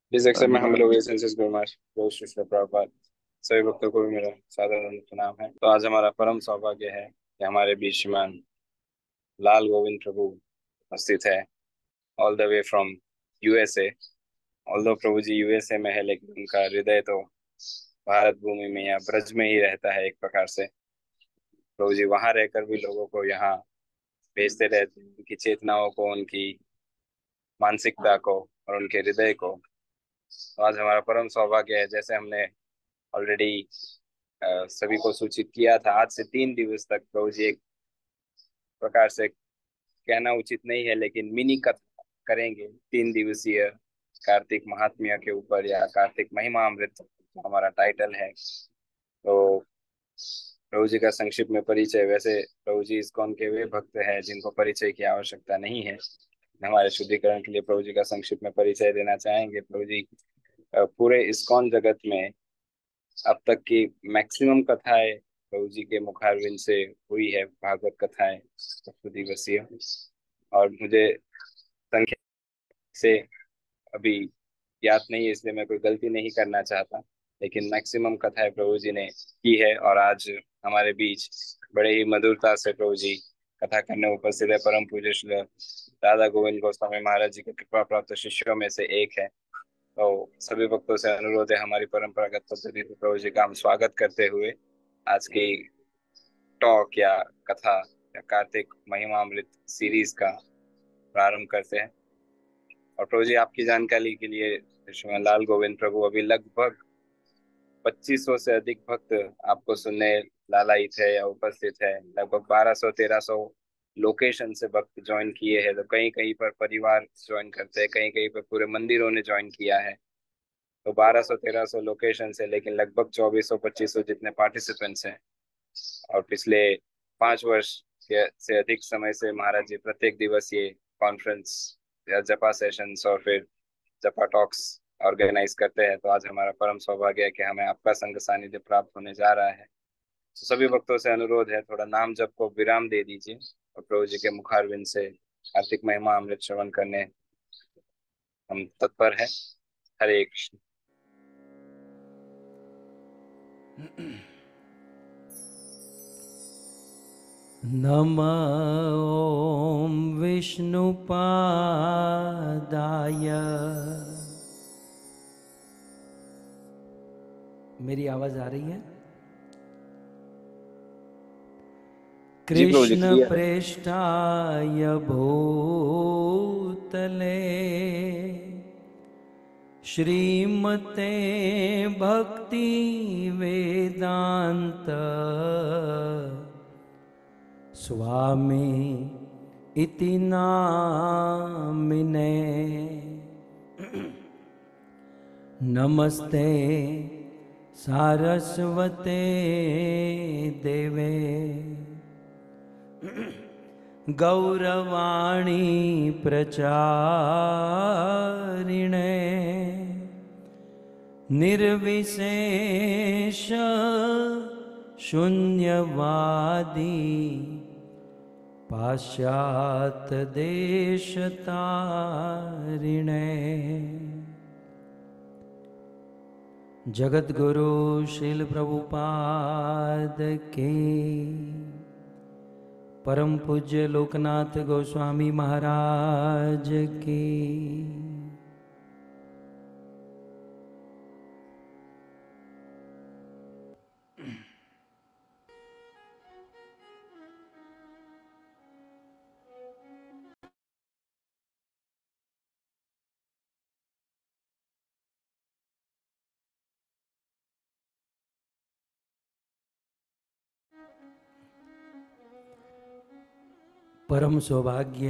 जिस अक्सर में हम लोग एसेंसेस गुरुमाश रोज शिष्य प्रभुपाद सभी भक्तों को भी मेरा सादर प्रणाम है। तो आज हमारा परम सौभाग्य है कि हमारे बीच श्रीमान लाल गोविंद प्रभु उपस्थित है, all the way from USA. Although Prabhu ji USA में है, लेकिन उनका हृदय तो भारत भूमि में या ब्रज में ही रहता है। एक प्रकार से प्रभु जी वहां रहकर भी लोगों को यहाँ भेजते रहते हैं, उनकी चेतनाओं को, उनकी मानसिकता को और उनके हृदय को। तो आज हमारा परम सौभाग्य है, जैसे हमने ऑलरेडी सभी को सूचित किया था, आज से 3 दिवस तक प्रभु जी एक प्रकार से कहना उचित नहीं है, लेकिन मिनी कथा करेंगे 3 दिवसीय कार्तिक महात्म्य के ऊपर, या कार्तिक महिमा अमृत जो हमारा टाइटल है। तो प्रभु जी का संक्षिप्त में परिचय। वैसे प्रभु जी इस्कॉन के वे भक्त हैं जिनको परिचय की आवश्यकता नहीं है। हमारे शुद्धिकरण के लिए प्रभु जी का संक्षिप्त में परिचय देना चाहेंगे। प्रभु जी पूरे इस्कॉन जगत में अब तक की मैक्सिमम कथाएं प्रभु जी के मुखारविंद से हुई है, भागवत कथाएं 100 दिवसीय। और मुझे संख्या से अभी याद नहीं है, इसलिए मैं कोई गलती नहीं करना चाहता, लेकिन मैक्सिमम कथाएं प्रभु जी ने की है। और आज हमारे बीच बड़े ही मधुरता से प्रभु जी कथा करने उपस्थित है। परम पूज्य श्री राधा गोविंद गोस्वामी महाराज जी के कृपा प्राप्त शिष्यों में से एक है। तो सभी भक्तों से अनुरोध है, हमारी परंपरागत पद्धति से प्रभु जी का हम स्वागत करते हुए आज की टॉक या कथा या कार्तिक महिमा अमृत सीरीज का प्रारंभ करते हैं। और प्रभु जी आपकी जानकारी के लिए, श्रीमान लाल गोविंद प्रभु अभी लगभग 2500 से अधिक भक्त आपको सुनने लालायित है या उपस्थित है। लगभग 1200-1300 लोकेशन से भक्त ज्वाइन किए हैं। तो कहीं कहीं पर परिवार ज्वाइन करते हैं, कहीं कहीं पर पूरे मंदिरों ने ज्वाइन किया है। तो 1200-1300 लोकेशन से, लेकिन लगभग 2400-2500 जितने पार्टिसिपेंट्स हैं। और पिछले 5 वर्ष से अधिक समय से महाराज जी प्रत्येक दिवस ये कॉन्फ्रेंस या जपा सेशंस और फिर जपा टॉक्स ऑर्गेनाइज करते हैं। तो आज हमारा परम सौभाग्य है कि हमें आपका संग सानिध्य प्राप्त होने जा रहा है। तो सभी भक्तों से अनुरोध है, थोड़ा नाम जप को विराम दे दीजिए और प्रभु जी के मुखारविंद से कार्तिक महिमा अमृत श्रवण करने हम तत्पर है। हरे कृष्ण। नमः ॐ विष्णुपादाय। मेरी आवाज आ रही है? जी प्रभु जी, कृष्ण क्लियर है। प्रेष्ठाय भूतले श्रीमते भक्ति वेदांत स्वामी इति नामिने। नमस्ते सारस्वते देवे गौरवाणी प्रचारिणे निर्विशेष शून्यवादी पाश्चात्य देशतारिणे। जगद्गुरु श्रील प्रभुपाद के, परम पूज्य लोकनाथ गोस्वामी महाराज की। परम सौभाग्य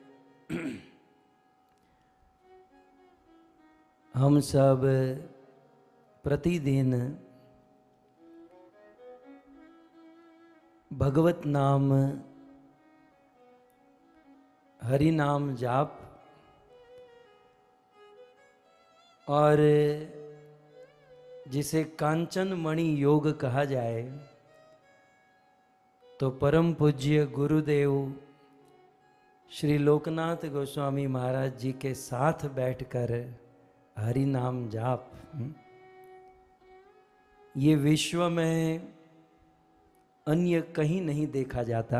हम सब प्रतिदिन भगवत नाम, हरि नाम जाप और जिसे कांचन मणि योग कहा जाए, तो परम पूज्य गुरुदेव श्री लोकनाथ गोस्वामी महाराज जी के साथ बैठकर हरि नाम जाप। ये विश्व में अन्य कहीं नहीं देखा जाता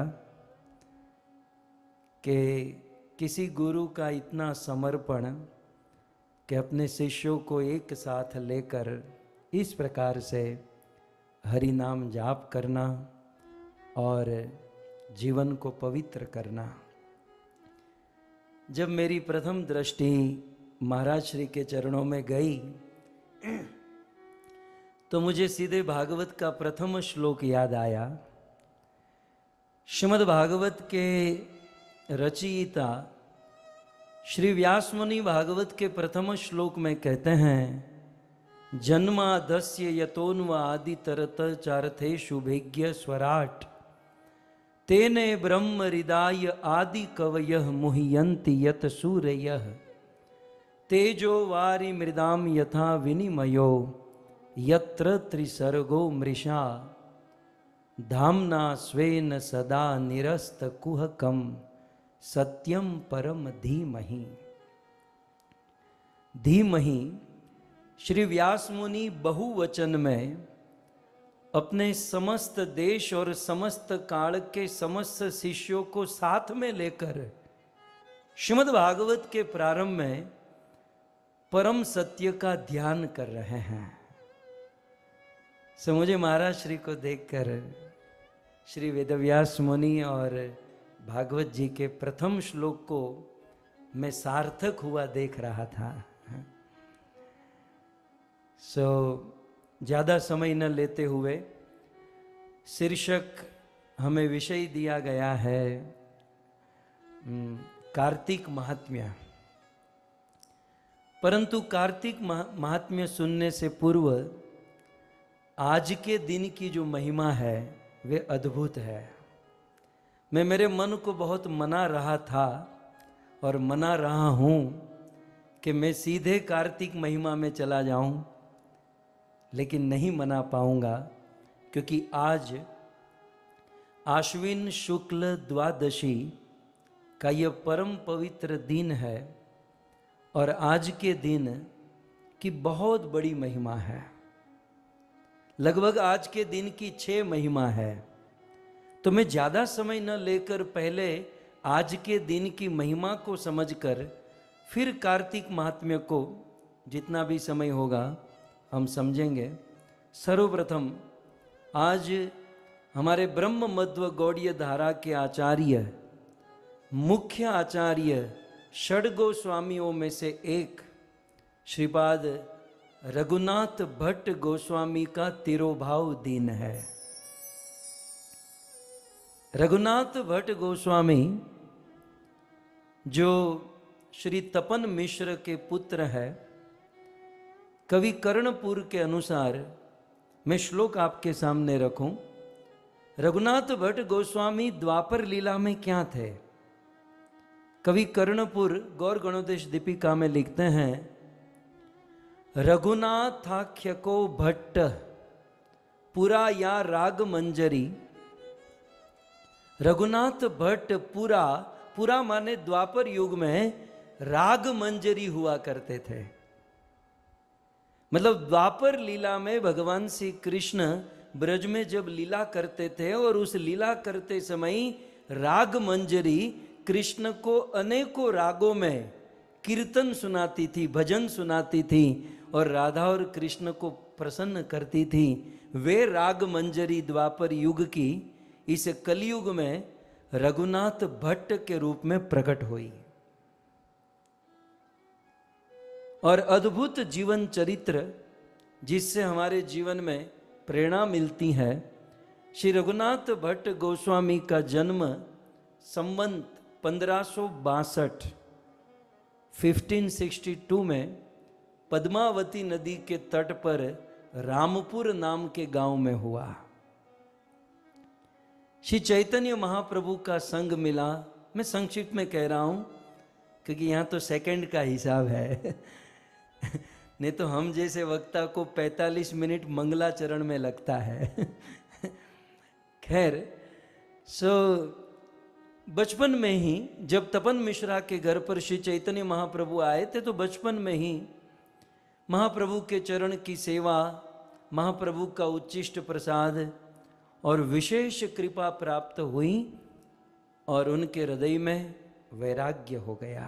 कि किसी गुरु का इतना समर्पण कि अपने शिष्यों को एक साथ लेकर इस प्रकार से हरि नाम जाप करना और जीवन को पवित्र करना। जब मेरी प्रथम दृष्टि महाराज श्री के चरणों में गई तो मुझे सीधे भागवत का प्रथम श्लोक याद आया। श्रीमद् भागवत के रचयिता श्री व्यास मुनि भागवत के प्रथम श्लोक में कहते हैं, जन्मादस्य यतोन्व आदि तरत चारथेषु भेग्य स्वराट तेने ब्रह्म हृदाय आदि कवयः मुह्यन्ति यत सूरयः तेजो वारि मृदाम यथा विनिमयो यत्र त्रिसर्गो मृषा धाम्ना स्वेन सदा निरस्त कुहकम सत्यम परम धीमहि। धीमहि श्री व्यास मुनि बहुवचन में अपने समस्त देश और समस्त काल के समस्त शिष्यों को साथ में लेकर श्रीमद् भागवत के प्रारंभ में परम सत्य का ध्यान कर रहे हैं। सो मुझे महाराज श्री को देखकर श्री वेदव्यास मुनि और भागवत जी के प्रथम श्लोक को मैं सार्थक हुआ देख रहा था। सो ज़्यादा समय न लेते हुए शीर्षक हमें विषय दिया गया है कार्तिक महात्म्य। परंतु कार्तिक महात्म्य सुनने से पूर्व आज के दिन की जो महिमा है वे अद्भुत है। मैं मेरे मन को बहुत मना रहा था और मना रहा हूँ कि मैं सीधे कार्तिक महिमा में चला जाऊँ, लेकिन नहीं मना पाऊँगा क्योंकि आज आश्विन शुक्ल द्वादशी का यह परम पवित्र दिन है और आज के दिन की बहुत बड़ी महिमा है। लगभग आज के दिन की 6 महिमा है। तो मैं ज़्यादा समय न लेकर पहले आज के दिन की महिमा को समझकर फिर कार्तिक महात्म्य को जितना भी समय होगा हम समझेंगे। सर्वप्रथम आज हमारे ब्रह्म मध्व गौड़ीय धारा के आचार्य, मुख्य आचार्य षड गोस्वामियों में से एक श्रीपाद रघुनाथ भट्ट गोस्वामी का तिरोभाव दिन है। रघुनाथ भट्ट गोस्वामी जो श्री तपन मिश्र के पुत्र है, कवि कर्णपुर के अनुसार मैं श्लोक आपके सामने रखूं। रघुनाथ भट्ट गोस्वामी द्वापर लीला में क्या थे? कवि कर्णपुर गौर गणोदेश दीपिका में लिखते हैं, रघुनाथाख्य को भट्ट पुरा या राग मंजरी। रघुनाथ भट्ट पुरा माने द्वापर युग में राग मंजरी हुआ करते थे। मतलब द्वापर लीला में भगवान श्री कृष्ण ब्रज में जब लीला करते थे और उस लीला करते समय राग मंजरी कृष्ण को अनेकों रागों में कीर्तन सुनाती थी, भजन सुनाती थी और राधा और कृष्ण को प्रसन्न करती थी। वे राग मंजरी द्वापर युग की इस कलयुग में रघुनाथ भट्ट के रूप में प्रकट हुई और अद्भुत जीवन चरित्र जिससे हमारे जीवन में प्रेरणा मिलती है। श्री रघुनाथ भट्ट गोस्वामी का जन्म संवत 1562 1562 में पद्मावती नदी के तट पर रामपुर नाम के गांव में हुआ। श्री चैतन्य महाप्रभु का संग मिला। मैं संक्षिप्त में कह रहा हूं क्योंकि यहाँ तो सेकंड का हिसाब है नहीं तो हम जैसे वक्ता को 45 मिनट मंगलाचरण में लगता है खैर बचपन में ही जब तपन मिश्रा के घर पर श्री चैतन्य महाप्रभु आए थे तो बचपन में ही महाप्रभु के चरण की सेवा, महाप्रभु का उच्चिष्ट प्रसाद और विशेष कृपा प्राप्त हुई और उनके हृदय में वैराग्य हो गया।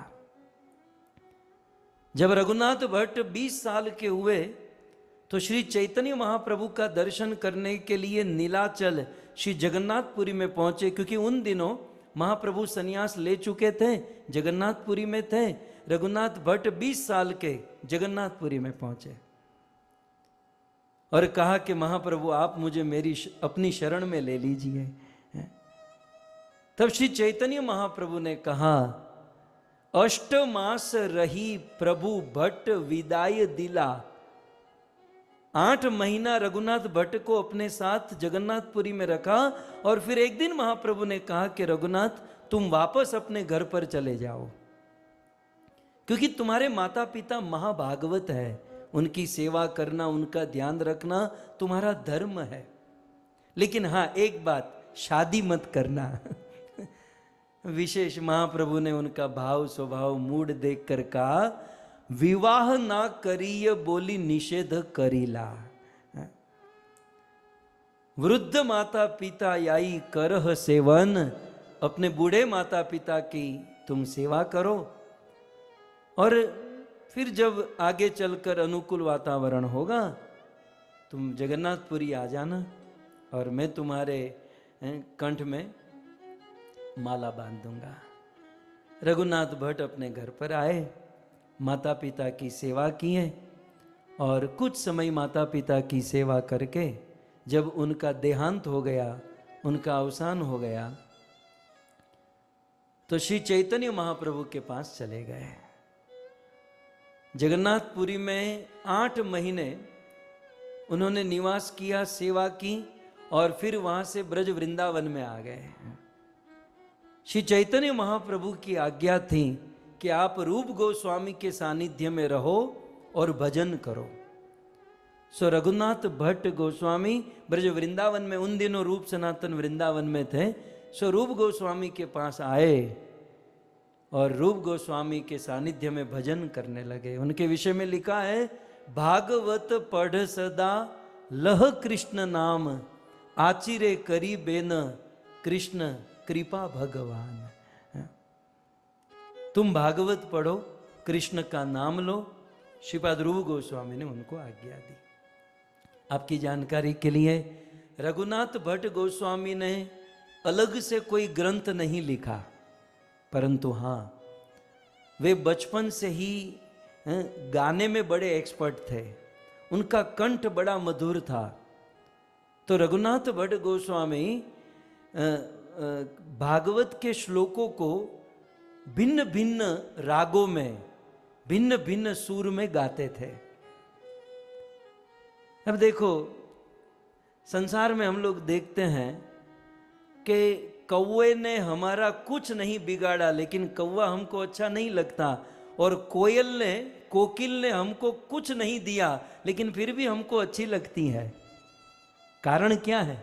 जब रघुनाथ भट्ट 20 साल के हुए तो श्री चैतन्य महाप्रभु का दर्शन करने के लिए नीलाचल श्री जगन्नाथपुरी में पहुंचे, क्योंकि उन दिनों महाप्रभु संन्यास ले चुके थे, जगन्नाथपुरी में थे। रघुनाथ भट्ट 20 साल के जगन्नाथपुरी में पहुंचे और कहा कि महाप्रभु आप मुझे मेरी अपनी शरण में ले लीजिए। तब श्री चैतन्य महाप्रभु ने कहा, 8 मास रही प्रभु भट्ट विदाई दिला। 8 महीना रघुनाथ भट्ट को अपने साथ जगन्नाथपुरी में रखा और फिर एक दिन महाप्रभु ने कहा कि रघुनाथ तुम वापस अपने घर पर चले जाओ, क्योंकि तुम्हारे माता पिता महाभागवत है, उनकी सेवा करना, उनका ध्यान रखना तुम्हारा धर्म है। लेकिन हाँ एक बात, शादी मत करना। विशेष महाप्रभु ने उनका भाव स्वभाव मूड देखकर कहा, विवाह ना करिय बोली निषेध करीला। वृद्ध माता पिता याई करह सेवन, अपने बूढ़े माता पिता की तुम सेवा करो और फिर जब आगे चलकर अनुकूल वातावरण होगा तुम जगन्नाथपुरी आ जाना और मैं तुम्हारे कंठ में माला बांध दूंगा। रघुनाथ भट्ट अपने घर पर आए, माता पिता की सेवा किए और कुछ समय माता पिता की सेवा करके जब उनका देहांत हो गया, उनका अवसान हो गया, तो श्री चैतन्य महाप्रभु के पास चले गए। जगन्नाथपुरी में 8 महीने उन्होंने निवास किया, सेवा की और फिर वहां से ब्रज वृंदावन में आ गए। श्री चैतन्य महाप्रभु की आज्ञा थी कि आप रूप गोस्वामी के सानिध्य में रहो और भजन करो। सो रघुनाथ भट्ट गोस्वामी ब्रज वृंदावन में, उन दिनों रूप सनातन वृंदावन में थे, सो रूप गोस्वामी के पास आए और रूप गोस्वामी के सानिध्य में भजन करने लगे। उनके विषय में लिखा है, भागवत पढ़ सदा लह कृष्ण नाम, आचिरे करी बेन कृष्ण कृपा भगवान। तुम भागवत पढ़ो, कृष्ण का नाम लो। श्रीपाद रूप गोस्वामी ने उनको आज्ञा दी। आपकी जानकारी के लिए रघुनाथ भट्ट गोस्वामी ने अलग से कोई ग्रंथ नहीं लिखा, परंतु हाँ वे बचपन से ही गाने में बड़े एक्सपर्ट थे, उनका कंठ बड़ा मधुर था। तो रघुनाथ भट्ट गोस्वामी भागवत के श्लोकों को भिन्न भिन्न रागों में, भिन्न भिन्न सुर में गाते थे। अब देखो, संसार में हम लोग देखते हैं कि कौवे ने हमारा कुछ नहीं बिगाड़ा, लेकिन कौवा हमको अच्छा नहीं लगता, और कोकिल ने हमको कुछ नहीं दिया, लेकिन फिर भी हमको अच्छी लगती है। कारण क्या है?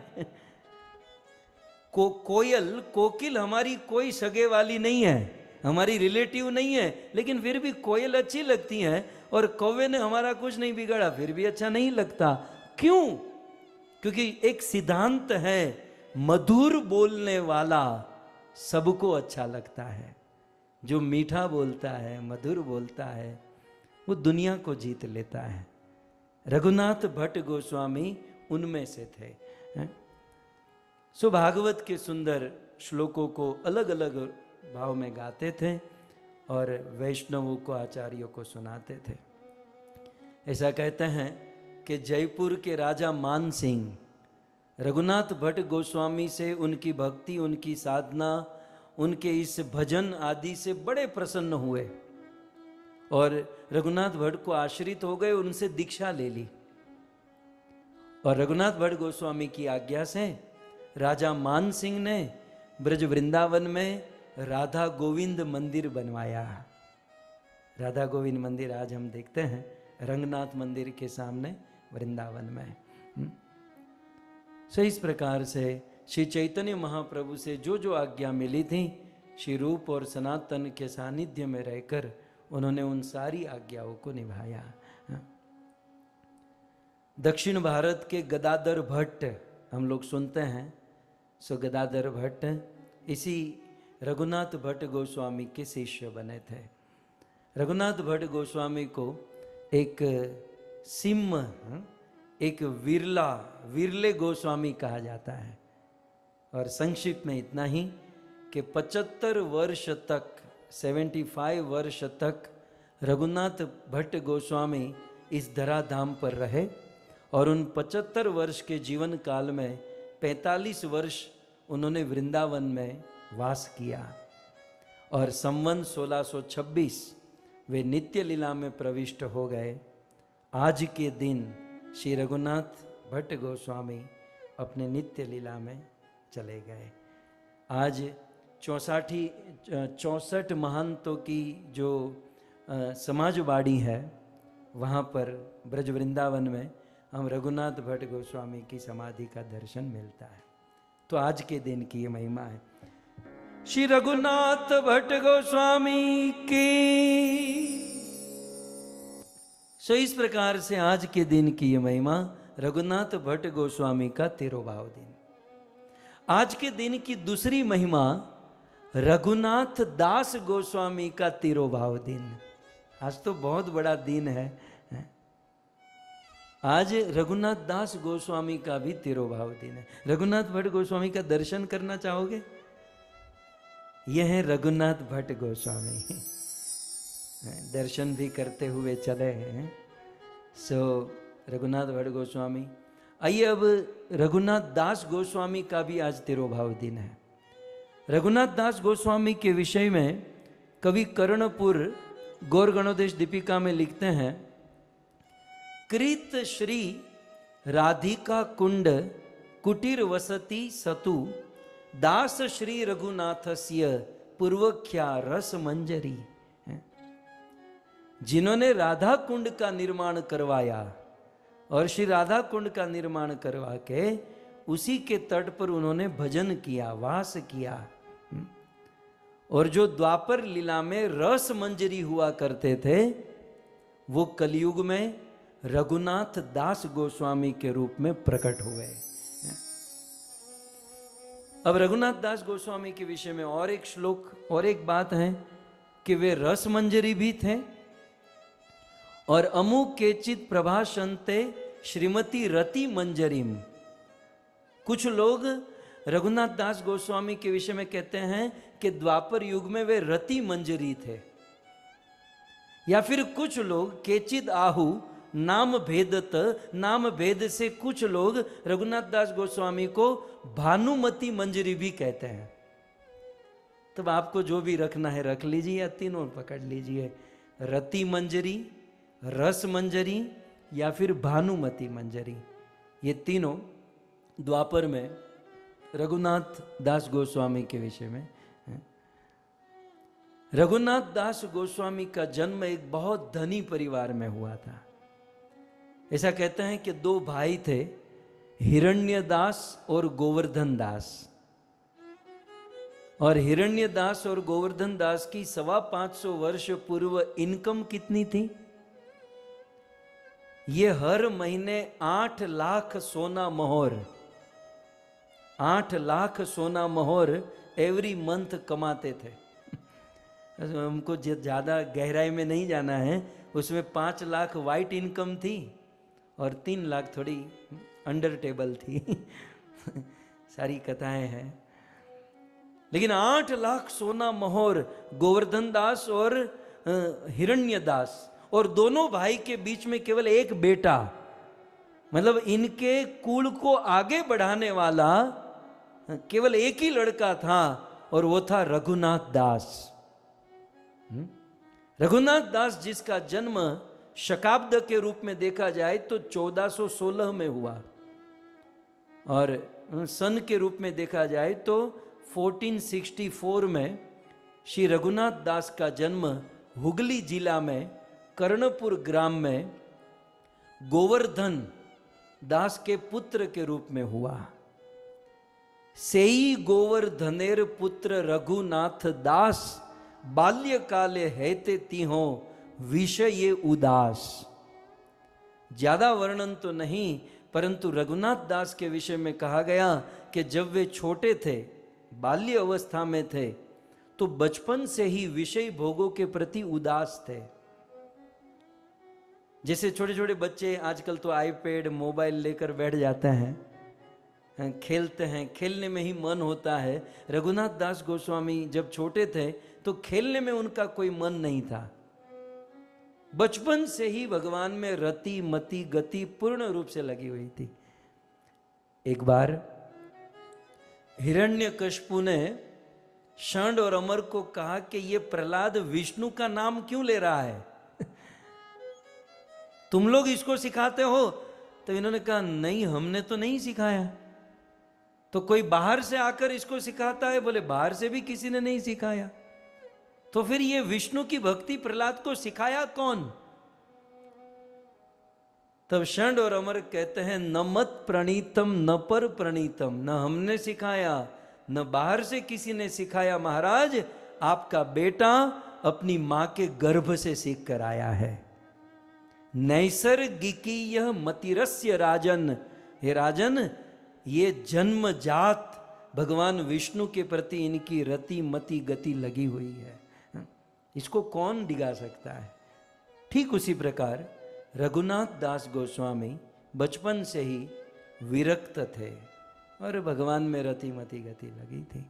कोकिल हमारी कोई सगे वाली नहीं है, हमारी रिलेटिव नहीं है, लेकिन फिर भी कोयल अच्छी लगती है, और कौवे ने हमारा कुछ नहीं बिगाड़ा फिर भी अच्छा नहीं लगता। क्यों? क्योंकि एक सिद्धांत है, मधुर बोलने वाला सबको अच्छा लगता है। जो मीठा बोलता है, मधुर बोलता है, वो दुनिया को जीत लेता है। रघुनाथ भट्ट गोस्वामी उनमें से थे। सो भागवत के सुंदर श्लोकों को अलग अलग भाव में गाते थे और वैष्णवों को, आचार्यों को सुनाते थे। ऐसा कहते हैं कि जयपुर के राजा मान सिंह रघुनाथ भट्ट गोस्वामी से, उनकी भक्ति, उनकी साधना, उनके इस भजन आदि से बड़े प्रसन्न हुए और रघुनाथ भट्ट को आश्रित हो गए, उनसे दीक्षा ले ली। और रघुनाथ भट्ट गोस्वामी की आज्ञा से राजा मान सिंह ने ब्रज वृंदावन में राधा गोविंद मंदिर बनवाया। राधा गोविंद मंदिर आज हम देखते हैं रंगनाथ मंदिर के सामने वृंदावन में। सो इस प्रकार से श्री चैतन्य महाप्रभु से जो जो आज्ञा मिली थी, श्री रूप और सनातन के सानिध्य में रहकर उन्होंने उन सारी आज्ञाओं को निभाया। दक्षिण भारत के गदाधर भट्ट हम लोग सुनते हैं। सो गदाधर भट्ट इसी रघुनाथ भट्ट गोस्वामी के शिष्य बने थे। रघुनाथ भट्ट गोस्वामी को एक सिम्म, एक विरले गोस्वामी कहा जाता है। और संक्षिप्त में इतना ही कि 75 वर्ष तक, 75 वर्ष तक रघुनाथ भट्ट गोस्वामी इस धराधाम पर रहे। और उन 75 वर्ष के जीवन काल में 45 वर्ष उन्होंने वृंदावन में वास किया। और संवत 1626 वे नित्य लीला में प्रविष्ट हो गए। आज के दिन श्री रघुनाथ भट्ट गोस्वामी अपने नित्य लीला में चले गए। आज 64 महंतों की जो समाजवाड़ी है, वहाँ पर ब्रज वृंदावन में हम रघुनाथ भट्ट गोस्वामी की समाधि का दर्शन मिलता है। तो आज के दिन की ये महिमा है। श्री रघुनाथ भट्ट गोस्वामी की। सो इस प्रकार से आज के दिन की ये महिमा, रघुनाथ भट्ट गोस्वामी का तिरुभाव दिन। आज के दिन की दूसरी महिमा, रघुनाथ दास गोस्वामी का तिरुभाव दिन। आज तो बहुत बड़ा दिन है। आज रघुनाथ दास गोस्वामी का भी तिरुभाव दिन है। रघुनाथ भट्ट गोस्वामी का दर्शन करना चाहोगे? यह है रघुनाथ भट्ट गोस्वामी। दर्शन भी करते हुए चले हैं। सो रघुनाथ भट्ट गोस्वामी। आइए अब रघुनाथ दास गोस्वामी का भी आज तिरुभाव दिन है। रघुनाथ दास गोस्वामी के विषय में कवि कर्णपुर गौर गणोदेश दीपिका में लिखते हैं, कृत श्री राधिका कुंड कुटीर वसती सतु दास श्री रघुनाथस्य पूर्वख्या रस मंजरी। जिन्होंने राधा कुंड का निर्माण करवाया और श्री राधा कुंड का निर्माण करवा के उसी के तट पर उन्होंने भजन किया, वास किया। और जो द्वापर लीला में रस मंजरी हुआ करते थे, वो कलयुग में रघुनाथ दास गोस्वामी के रूप में प्रकट हुए। अब रघुनाथ दास गोस्वामी के विषय में और एक श्लोक और एक बात है कि वे रस मंजरी भी थे। और अमुक केचित प्रभाषन्ते श्रीमती रति मंजरीम। कुछ लोग रघुनाथ दास गोस्वामी के विषय में कहते हैं कि द्वापर युग में वे रति मंजरी थे। या फिर कुछ लोग केचित आहु नाम भेदत, नाम भेद से कुछ लोग रघुनाथ दास गोस्वामी को भानुमति मंजरी भी कहते हैं। तब आपको जो भी रखना है रख लीजिए, या तीनों पकड़ लीजिए, रति मंजरी, रस मंजरी या फिर भानुमति मंजरी। ये तीनों द्वापर में रघुनाथ दास गोस्वामी के विषय में है। रघुनाथ दास गोस्वामी का जन्म एक बहुत धनी परिवार में हुआ था। ऐसा कहते हैं कि दो भाई थे, हिरण्य दास और गोवर्धन दास। और हिरण्य दास और गोवर्धन दास की 550 वर्ष पूर्व इनकम कितनी थी? ये हर महीने 8 लाख सोना मोहर, 8 लाख सोना मोहर एवरी मंथ कमाते थे। हमको ज्यादा गहराई में नहीं जाना है। उसमें 5 लाख वाइट इनकम थी और 3 लाख थोड़ी अंडर टेबल थी। सारी कथाएं हैं। लेकिन 8 लाख सोना मोहर गोवर्धन दास और हिरण्य दास, और दोनों भाई के बीच में केवल एक बेटा, मतलब इनके कुल को आगे बढ़ाने वाला केवल एक ही लड़का था, और वो था रघुनाथ दास। रघुनाथ दास जिसका जन्म शकाब्द के रूप में देखा जाए तो 1416 में हुआ, और सन के रूप में देखा जाए तो 1464 में श्री रघुनाथ दास का जन्म हुगली जिला में कर्णपुर ग्राम में गोवर्धन दास के पुत्र के रूप में हुआ। सेई गोवर्धनेर पुत्र रघुनाथ दास बाल्यकाले हैते तिहो विषय उदास। ज्यादा वर्णन तो नहीं, परंतु रघुनाथ दास के विषय में कहा गया कि जब वे छोटे थे, बाल्य अवस्था में थे, तो बचपन से ही विषय भोगों के प्रति उदास थे। जैसे छोटे छोटे बच्चे आजकल तो आईपैड मोबाइल लेकर बैठ जाते हैं, खेलते हैं, खेलने में ही मन होता है। रघुनाथ दास गोस्वामी जब छोटे थे तो खेलने में उनका कोई मन नहीं था। बचपन से ही भगवान में रति मति गति पूर्ण रूप से लगी हुई थी। एक बार हिरण्यकशिपु ने षंड और अमर को कहा कि ये प्रहलाद विष्णु का नाम क्यों ले रहा है, तुम लोग इसको सिखाते हो? तो इन्होंने कहा नहीं, हमने तो नहीं सिखाया। तो कोई बाहर से आकर इसको सिखाता है? बोले बाहर से भी किसी ने नहीं सिखाया। तो फिर ये विष्णु की भक्ति प्रहलाद को सिखाया कौन? तब षंड और अमर कहते हैं न मत प्रणीतम न पर प्रणीतम, न हमने सिखाया न बाहर से किसी ने सिखाया। महाराज, आपका बेटा अपनी मां के गर्भ से सीख कर आया है। नैसर्गिकीय मतिरस्य राजन, हे राजन, ये जन्मजात भगवान विष्णु के प्रति इनकी रति मति गति लगी हुई है, इसको कौन डिगा सकता है? ठीक उसी प्रकार रघुनाथ दास गोस्वामी बचपन से ही विरक्त थे और भगवान में रति मति गति लगी थी।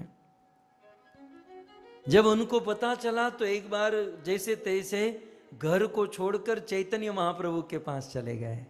जब उनको पता चला तो एक बार जैसे तैसे घर को छोड़कर चैतन्य महाप्रभु के पास चले गए।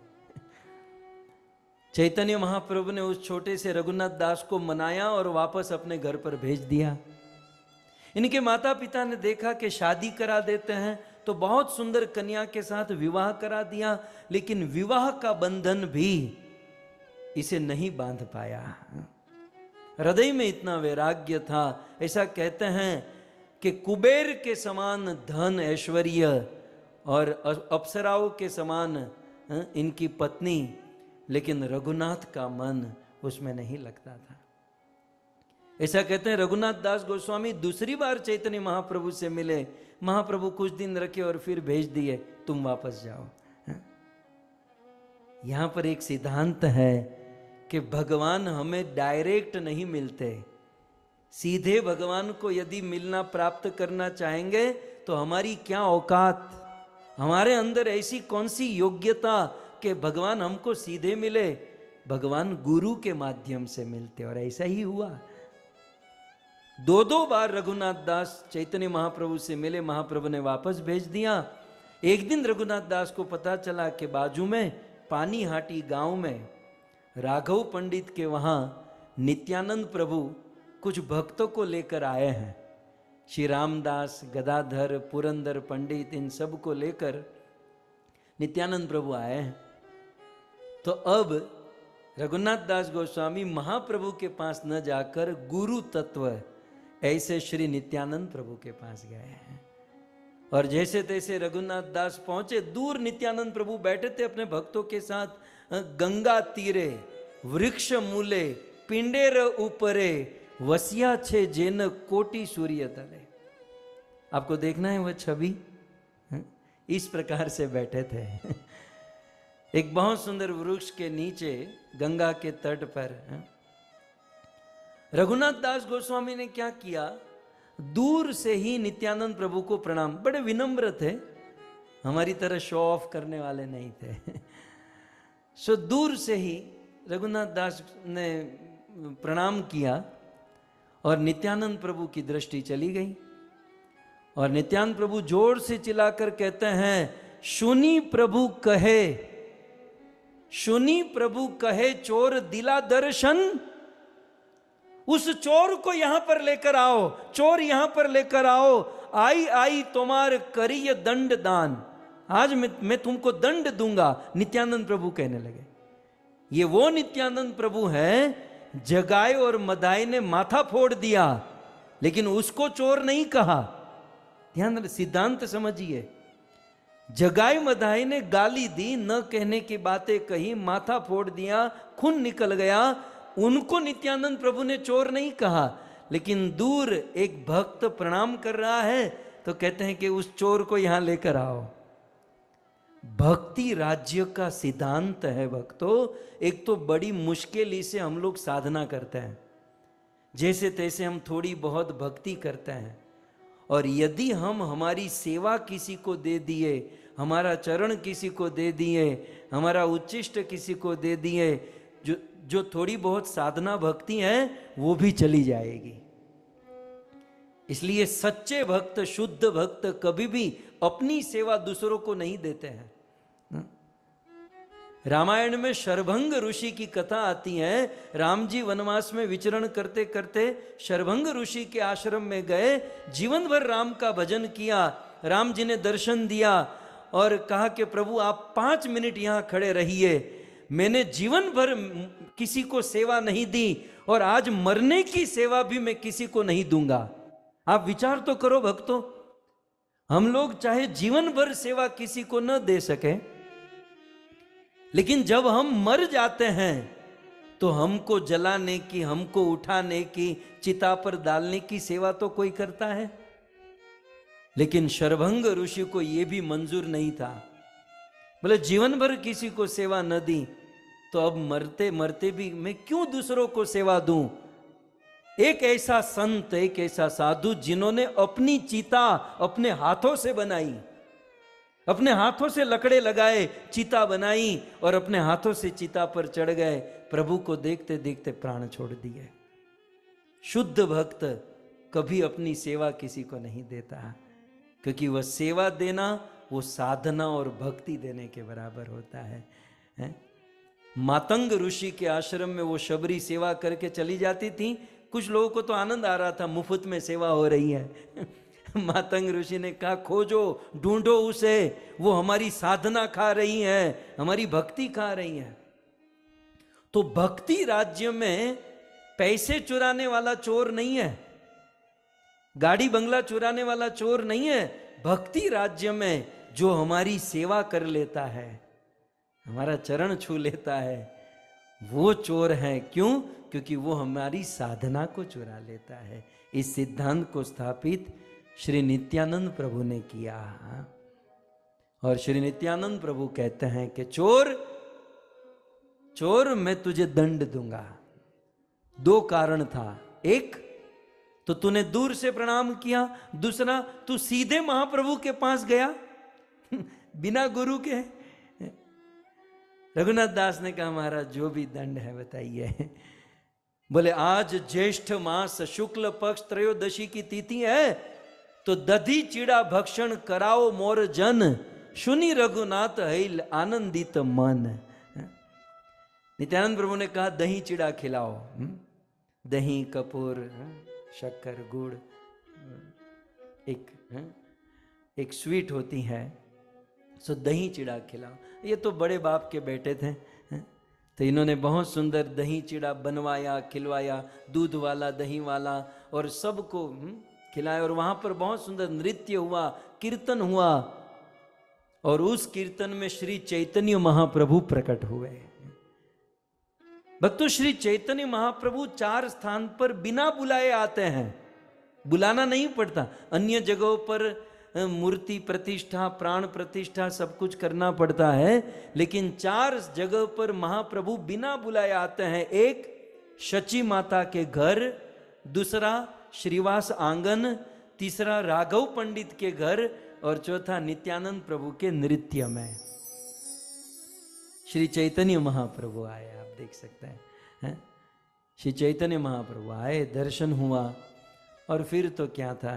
चैतन्य महाप्रभु ने उस छोटे से रघुनाथ दास को मनाया और वापस अपने घर पर भेज दिया। इनके माता पिता ने देखा कि शादी करा देते हैं तो बहुत सुंदर कन्या के साथ विवाह करा दिया, लेकिन विवाह का बंधन भी इसे नहीं बांध पाया। हृदय में इतना वैराग्य था। ऐसा कहते हैं कि कुबेर के समान धन ऐश्वर्य और अप्सराओं के समान इनकी पत्नी, लेकिन रघुनाथ का मन उसमें नहीं लगता था। ऐसा कहते हैं रघुनाथ दास गोस्वामी दूसरी बार चैतन्य महाप्रभु से मिले, महाप्रभु कुछ दिन रखे और फिर भेज दिए, तुम वापस जाओ। यहां पर एक सिद्धांत है कि भगवान हमें डायरेक्ट नहीं मिलते। सीधे भगवान को यदि मिलना प्राप्त करना चाहेंगे तो हमारी क्या औकात, हमारे अंदर ऐसी कौन सी योग्यता कि भगवान हमको सीधे मिले? भगवान गुरु के माध्यम से मिलते, और ऐसा ही हुआ। दो बार रघुनाथ दास चैतन्य महाप्रभु से मिले, महाप्रभु ने वापस भेज दिया। एक दिन रघुनाथ दास को पता चला कि बाजू में पानीहाटी गांव में राघव पंडित के वहां नित्यानंद प्रभु कुछ भक्तों को लेकर आए हैं। श्री रामदास, गदाधर, पुरंदर पंडित, इन सब को लेकर नित्यानंद प्रभु आए हैं। तो अब रघुनाथ दास गोस्वामी महाप्रभु के पास न जाकर गुरु तत्व ऐसे श्री नित्यानंद प्रभु के पास गए हैं। और जैसे तैसे रघुनाथ दास पहुंचे, दूर नित्यानंद प्रभु बैठे थे अपने भक्तों के साथ। गंगा तीरे वृक्ष मूले पिंडेर ऊपरे वसिया छे जेन कोटि सूर्य तले। आपको देखना है वह छवि, इस प्रकार से बैठे थे एक बहुत सुंदर वृक्ष के नीचे गंगा के तट पर। रघुनाथ दास गोस्वामी ने क्या किया, दूर से ही नित्यानंद प्रभु को प्रणाम, बड़े विनम्र थे, हमारी तरह शो ऑफ करने वाले नहीं थे। सो दूर से ही रघुनाथ दास ने प्रणाम किया और नित्यानंद प्रभु की दृष्टि चली गई और नित्यानंद प्रभु जोर से चिल्लाकर कहते हैं, सुनी प्रभु कहे, सुनी प्रभु कहे चोर दिला दर्शन। उस चोर को यहां पर लेकर आओ, चोर यहां पर लेकर आओ। आई आई तुम्हार करिय दंड दान, आज मैं तुमको दंड दूंगा। नित्यानंद प्रभु कहने लगे। ये वो नित्यानंद प्रभु हैं जगाए और मदाई ने माथा फोड़ दिया, लेकिन उसको चोर नहीं कहा। ध्यान, सिद्धांत समझिए। जगाए मदाई ने गाली दी, न कहने की बातें कही, माथा फोड़ दिया, खून निकल गया, उनको नित्यानंद प्रभु ने चोर नहीं कहा। लेकिन दूर एक भक्त प्रणाम कर रहा है तो कहते हैं कि उस चोर को यहां लेकर आओ। भक्ति राज्य का सिद्धांत है भक्तों। एक तो बड़ी मुश्किल से हम लोग साधना करते हैं, जैसे तैसे हम थोड़ी बहुत भक्ति करते हैं, और यदि हम हमारी सेवा किसी को दे दिए, हमारा चरण किसी को दे दिए, हमारा उच्चिष्ट किसी को दे दिए, जो जो थोड़ी बहुत साधना भक्ति है वो भी चली जाएगी। इसलिए सच्चे भक्त, शुद्ध भक्त कभी भी अपनी सेवा दूसरों को नहीं देते हैं। रामायण में शरभंग ऋषि की कथा आती है। राम जी वनवास में विचरण करते करते शरभंग ऋषि के आश्रम में गए, जीवन भर राम का भजन किया। राम जी ने दर्शन दिया और कहा कि प्रभु आप 5 मिनट यहाँ खड़े रहिए, मैंने जीवन भर किसी को सेवा नहीं दी और आज मरने की सेवा भी मैं किसी को नहीं दूंगा। आप विचार तो करो भक्तों, हम लोग चाहे जीवन भर सेवा किसी को न दे सके, लेकिन जब हम मर जाते हैं तो हमको जलाने की, हमको उठाने की, चिता पर डालने की सेवा तो कोई करता है। लेकिन शरभंग ऋषि को यह भी मंजूर नहीं था। बोले जीवन भर किसी को सेवा न दी तो अब मरते मरते भी मैं क्यों दूसरों को सेवा दूं। एक ऐसा संत, एक ऐसा साधु जिन्होंने अपनी चिता अपने हाथों से बनाई, अपने हाथों से लकड़े लगाए, चिता बनाई और अपने हाथों से चिता पर चढ़ गए, प्रभु को देखते देखते प्राण छोड़ दिए। शुद्ध भक्त कभी अपनी सेवा किसी को नहीं देता, क्योंकि वह सेवा देना वो साधना और भक्ति देने के बराबर होता है? मातंग ऋषि के आश्रम में वो शबरी सेवा करके चली जाती थी। कुछ लोगों को तो आनंद आ रहा था, मुफ्त में सेवा हो रही है। मातंग ऋषि ने कहा खोजो, ढूंढो उसे, वो हमारी साधना खा रही है, हमारी भक्ति खा रही है। तो भक्ति राज्य में पैसे चुराने वाला चोर नहीं है, गाड़ी बंगला चुराने वाला चोर नहीं है। भक्ति राज्य में जो हमारी सेवा कर लेता है, हमारा चरण छू लेता है, वो चोर है। क्यों? क्योंकि वो हमारी साधना को चुरा लेता है। इस सिद्धांत को स्थापित श्री नित्यानंद प्रभु ने किया। और श्री नित्यानंद प्रभु कहते हैं कि चोर चोर मैं तुझे दंड दूंगा। 2 कारण था, एक तो तूने दूर से प्रणाम किया, दूसरा तू सीधे महाप्रभु के पास गया बिना गुरु के। रघुनाथ दास ने कहा महाराज जो भी दंड है बताइए। बोले आज ज्येष्ठ मास शुक्ल पक्ष त्रयोदशी की तिथि है, तो दधी चिड़ा भक्षण कराओ मोर जन, सुनी रघुनाथ हैल आनंदित मन। नित्यानंद प्रभु ने कहा दही चिड़ा खिलाओ, दही कपूर शक्कर गुड़, एक स्वीट होती है, सो दही चिड़ा खिलाओ। ये तो बड़े बाप के बेटे थे, तो इन्होंने बहुत सुंदर दही चिड़ा बनवाया, खिलवाया, दूध वाला दही वाला, और सबको खिलाया। और वहां पर बहुत सुंदर नृत्य हुआ, कीर्तन हुआ, और उस कीर्तन में श्री चैतन्य महाप्रभु प्रकट हुए। भक्तों श्री चैतन्य महाप्रभु 4 स्थान पर बिना बुलाए आते हैं, बुलाना नहीं पड़ता। अन्य जगहों पर मूर्ति प्रतिष्ठा, प्राण प्रतिष्ठा सब कुछ करना पड़ता है, लेकिन 4 जगह पर महाप्रभु बिना बुलाए आते हैं। एक शची माता के घर, दूसरा श्रीवास आंगन, तीसरा राघव पंडित के घर, और चौथा नित्यानंद प्रभु के नृत्य में श्री चैतन्य महाप्रभु आए। आप देख सकते हैं, श्री चैतन्य महाप्रभु आए, दर्शन हुआ, और फिर तो क्या था।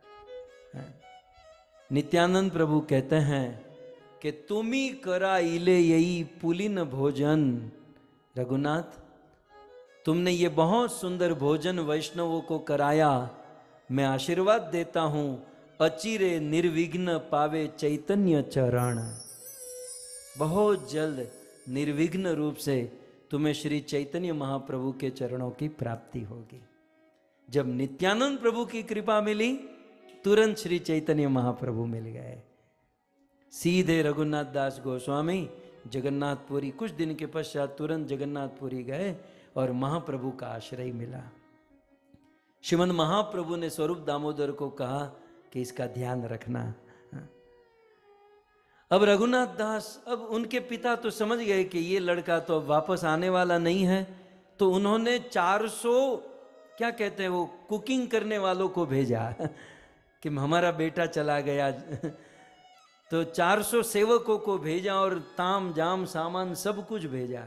नित्यानंद प्रभु कहते हैं कि तुमी करा इले यही पुलिन भोजन। रघुनाथ तुमने ये बहुत सुंदर भोजन वैष्णवों को कराया, मैं आशीर्वाद देता हूं, अचिरे निर्विघ्न पावे चैतन्य चरण। बहुत जल्द निर्विघ्न रूप से तुम्हें श्री चैतन्य महाप्रभु के चरणों की प्राप्ति होगी। जब नित्यानंद प्रभु की कृपा मिली, तुरंत श्री चैतन्य महाप्रभु मिल गए। सीधे रघुनाथ दास गोस्वामी जगन्नाथपुरी, कुछ दिन के पश्चात तुरंत जगन्नाथपुरी गए और महाप्रभु का आश्रय मिला। श्रीमद महाप्रभु ने स्वरूप दामोदर को कहा कि इसका ध्यान रखना। अब रघुनाथ दास, अब उनके पिता तो समझ गए कि ये लड़का तो अब वापस आने वाला नहीं है, तो उन्होंने 400 क्या कहते हैं वो कुकिंग करने वालों को भेजा कि हमारा बेटा चला गया। तो 400 सेवकों को भेजा और ताम जाम सामान सब कुछ भेजा।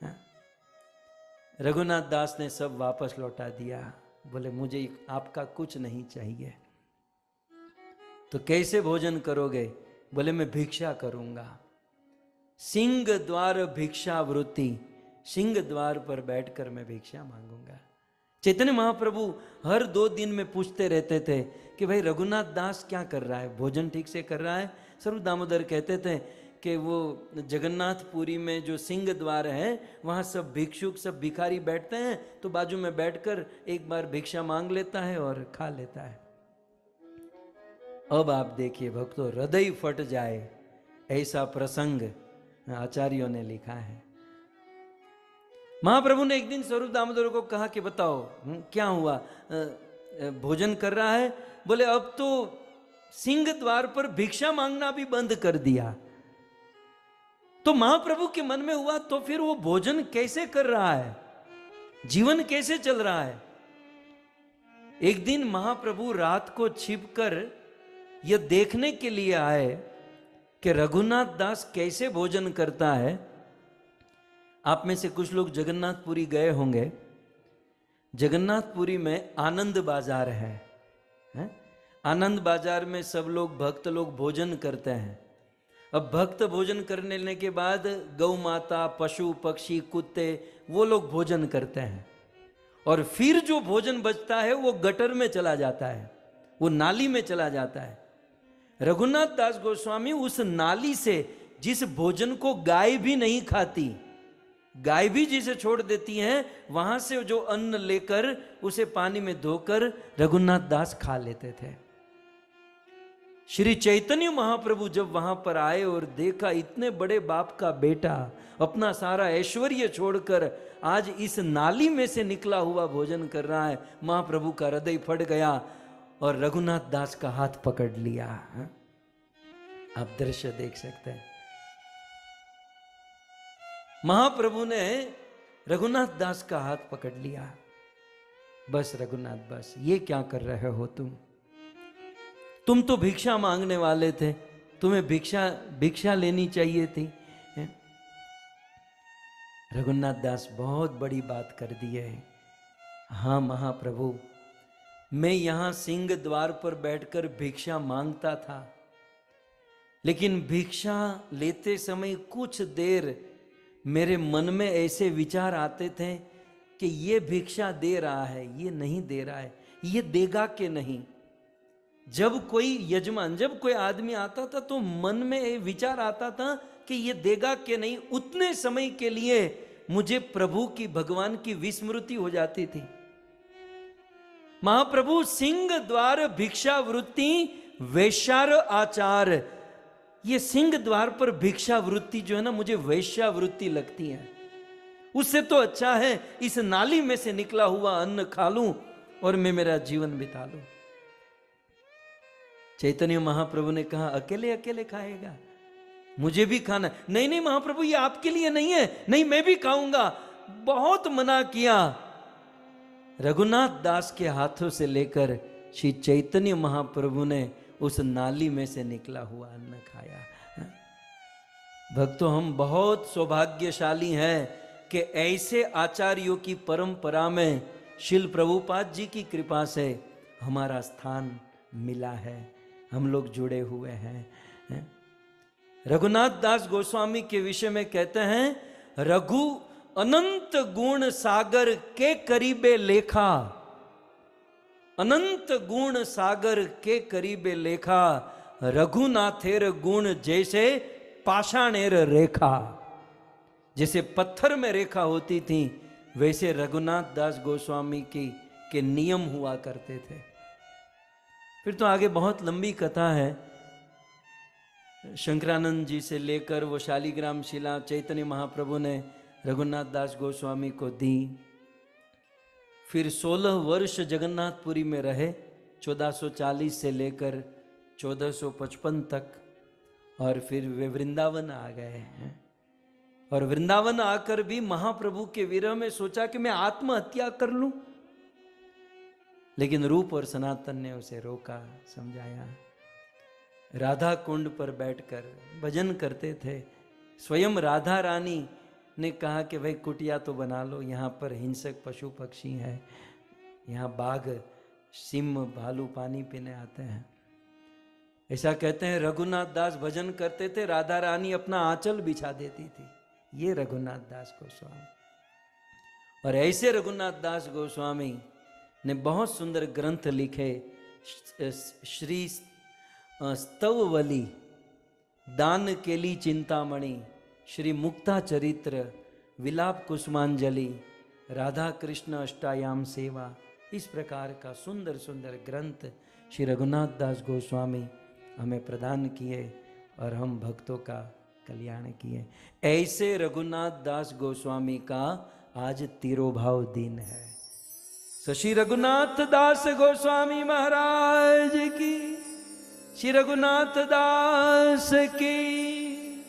रघुनाथ दास ने सब वापस लौटा दिया, बोले मुझे आपका कुछ नहीं चाहिए। तो कैसे भोजन करोगे? बोले मैं भिक्षा करूंगा, सिंह द्वार भिक्षा वृत्ति, सिंह द्वार पर बैठकर मैं भिक्षा मांगूंगा। चैतन्य महाप्रभु हर 2 दिन में पूछते रहते थे कि भाई रघुनाथ दास क्या कर रहा है, भोजन ठीक से कर रहा है? स्वरूप दामोदर कहते थे कि वो जगन्नाथपुरी में जो सिंह द्वार है वहाँ सब भिक्षुक सब भिखारी बैठते हैं, तो बाजू में बैठकर एक बार भिक्षा मांग लेता है और खा लेता है। अब आप देखिए भक्तों, हृदय फट जाए ऐसा प्रसंग आचार्यों ने लिखा है। महाप्रभु ने एक दिन स्वरूप दामोदर को कहा कि बताओ क्या हुआ, भोजन कर रहा है? बोले अब तो सिंह द्वार पर भिक्षा मांगना भी बंद कर दिया। तो महाप्रभु के मन में हुआ तो फिर वो भोजन कैसे कर रहा है, जीवन कैसे चल रहा है? एक दिन महाप्रभु रात को छिपकर यह देखने के लिए आए कि रघुनाथ दास कैसे भोजन करता है। आप में से कुछ लोग जगन्नाथपुरी गए होंगे। जगन्नाथपुरी में आनंद बाजार है? आनंद बाजार में सब लोग भक्त लोग भोजन करते हैं। अब भक्त भोजन करने के बाद गौ माता पशु पक्षी कुत्ते वो लोग भोजन करते हैं, और फिर जो भोजन बचता है वो गटर में चला जाता है, वो नाली में चला जाता है। रघुनाथ दास गोस्वामी उस नाली से जिस भोजन को गाय भी नहीं खाती, गाय भी जिसे छोड़ देती है, वहां से जो अन्न लेकर उसे पानी में धोकर रघुनाथ दास खा लेते थे। श्री चैतन्य महाप्रभु जब वहां पर आए और देखा इतने बड़े बाप का बेटा अपना सारा ऐश्वर्य छोड़कर आज इस नाली में से निकला हुआ भोजन कर रहा है, महाप्रभु का हृदय फट गया और रघुनाथ दास का हाथ पकड़ लिया। आप दृश्य देख सकते हैं। महाप्रभु ने रघुनाथ दास का हाथ पकड़ लिया। बस रघुनाथ, बस ये क्या कर रहे हो तुम तो भिक्षा मांगने वाले थे, तुम्हें भिक्षा लेनी चाहिए थी। रघुनाथ दास बहुत बड़ी बात कर दी है। हाँ महाप्रभु, मैं यहां सिंह द्वार पर बैठकर भिक्षा मांगता था, लेकिन भिक्षा लेते समय कुछ देर मेरे मन में ऐसे विचार आते थे कि ये भिक्षा दे रहा है, ये नहीं दे रहा है, ये देगा कि नहीं। जब कोई यजमान, जब कोई आदमी आता था तो मन में ये विचार आता था कि ये देगा कि नहीं। उतने समय के लिए मुझे प्रभु की, भगवान की विस्मृति हो जाती थी। महाप्रभु सिंह द्वार भिक्षा वृत्ति वैश्यार आचार, ये सिंह द्वार पर भिक्षा वृत्ति जो है ना, मुझे वैश्या वृत्ति लगती है। उससे तो अच्छा है इस नाली में से निकला हुआ अन्न खा लूं और मैं मेरा जीवन बिता लूं। चैतन्य महाप्रभु ने कहा अकेले अकेले खाएगा, मुझे भी खाना। नहीं नहीं महाप्रभु, ये आपके लिए नहीं है। नहीं, मैं भी खाऊंगा। बहुत मना किया। रघुनाथ दास के हाथों से लेकर श्री चैतन्य महाप्रभु ने उस नाली में से निकला हुआ अन्न खाया। भक्तों, हम बहुत सौभाग्यशाली हैं कि ऐसे आचार्यों की परंपरा में शिल प्रभुपाद जी की कृपा से हमारा स्थान मिला है, हम लोग जुड़े हुए हैं। रघुनाथ दास गोस्वामी के विषय में कहते हैं, रघु अनंत गुण सागर के करीबे लेखा, अनंत गुण सागर के करीबे लेखा, रघुनाथेर गुण जैसे पाषाणेर रेखा। जैसे पत्थर में रेखा होती थी, वैसे रघुनाथ दास गोस्वामी के नियम हुआ करते थे। फिर तो आगे बहुत लंबी कथा है। शंकरानंद जी से लेकर वो शालिग्राम शिला चैतन्य महाप्रभु ने रघुनाथ दास गोस्वामी को दी। फिर 16 वर्ष जगन्नाथपुरी में रहे, 1440 से लेकर 1455 तक। और फिर वे वृंदावन आ गए हैं। और वृंदावन आकर भी महाप्रभु के विरह में सोचा कि मैं आत्महत्या कर लूं, लेकिन रूप और सनातन ने उसे रोका, समझाया। राधा कुंड पर बैठकर भजन करते थे। स्वयं राधा रानी ने कहा कि भाई कुटिया तो बना लो, यहाँ पर हिंसक पशु पक्षी हैं, यहाँ बाघ सिंह भालू पानी पीने आते हैं। ऐसा कहते हैं रघुनाथ दास भजन करते थे, राधा रानी अपना आंचल बिछा देती थी। ये रघुनाथ दास गोस्वामी। और ऐसे रघुनाथ दास गोस्वामी ने बहुत सुंदर ग्रंथ लिखे। श्री स्तववली, दान केली चिंतामणि, श्री मुक्ता चरित्र, विलाप कुसुमांजलि, राधा कृष्ण अष्टायाम सेवा, इस प्रकार का सुंदर सुंदर ग्रंथ श्री रघुनाथ दास गोस्वामी हमें प्रदान किए और हम भक्तों का कल्याण किए। ऐसे रघुनाथ दास गोस्वामी का आज तिरोभाव दिन है। सो श्री रघुनाथ दास गोस्वामी महाराज की, श्री रघुनाथ दास की।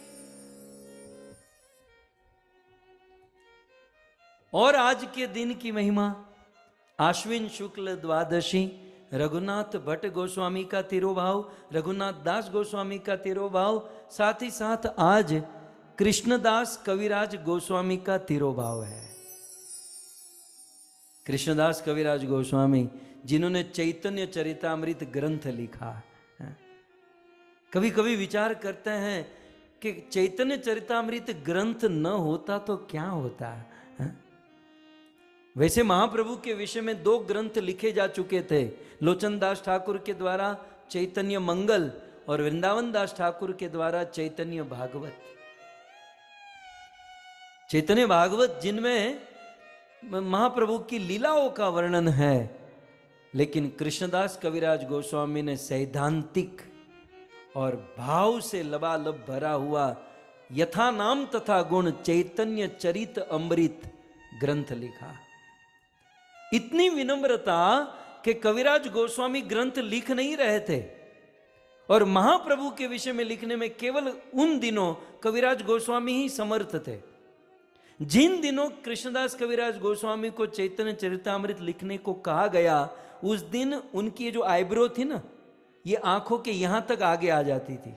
और आज के दिन की महिमा, आश्विन शुक्ल द्वादशी, रघुनाथ भट्ट गोस्वामी का तिरोभाव, रघुनाथ दास गोस्वामी का तिरोभाव, साथ ही साथ आज कृष्णदास कविराज गोस्वामी का तिरोभाव है। कृष्णदास कविराज गोस्वामी जिन्होंने चैतन्य चरितामृत ग्रंथ लिखा। कभी कभी विचार करते हैं कि चैतन्य चरितामृत ग्रंथ न होता तो क्या होता है? वैसे महाप्रभु के विषय में 2 ग्रंथ लिखे जा चुके थे, लोचन दास ठाकुर के द्वारा चैतन्य मंगल और वृंदावन दास ठाकुर के द्वारा चैतन्य भागवत। चैतन्य भागवत जिनमें महाप्रभु की लीलाओं का वर्णन है, लेकिन कृष्णदास कविराज गोस्वामी ने सैद्धांतिक और भाव से लबालब भरा हुआ यथा नाम तथा गुण चैतन्य चरित अमृत ग्रंथ लिखा। इतनी विनम्रता कि कविराज गोस्वामी ग्रंथ लिख नहीं रहे थे और महाप्रभु के विषय में लिखने में केवल उन दिनों कविराज गोस्वामी ही समर्थ थे। जिन दिनों कृष्णदास कविराज गोस्वामी को चैतन्य चरितामृत लिखने को कहा गया, उस दिन उनकी जो आईब्रो थी ना, ये आंखों के यहां तक आगे आ जाती थी।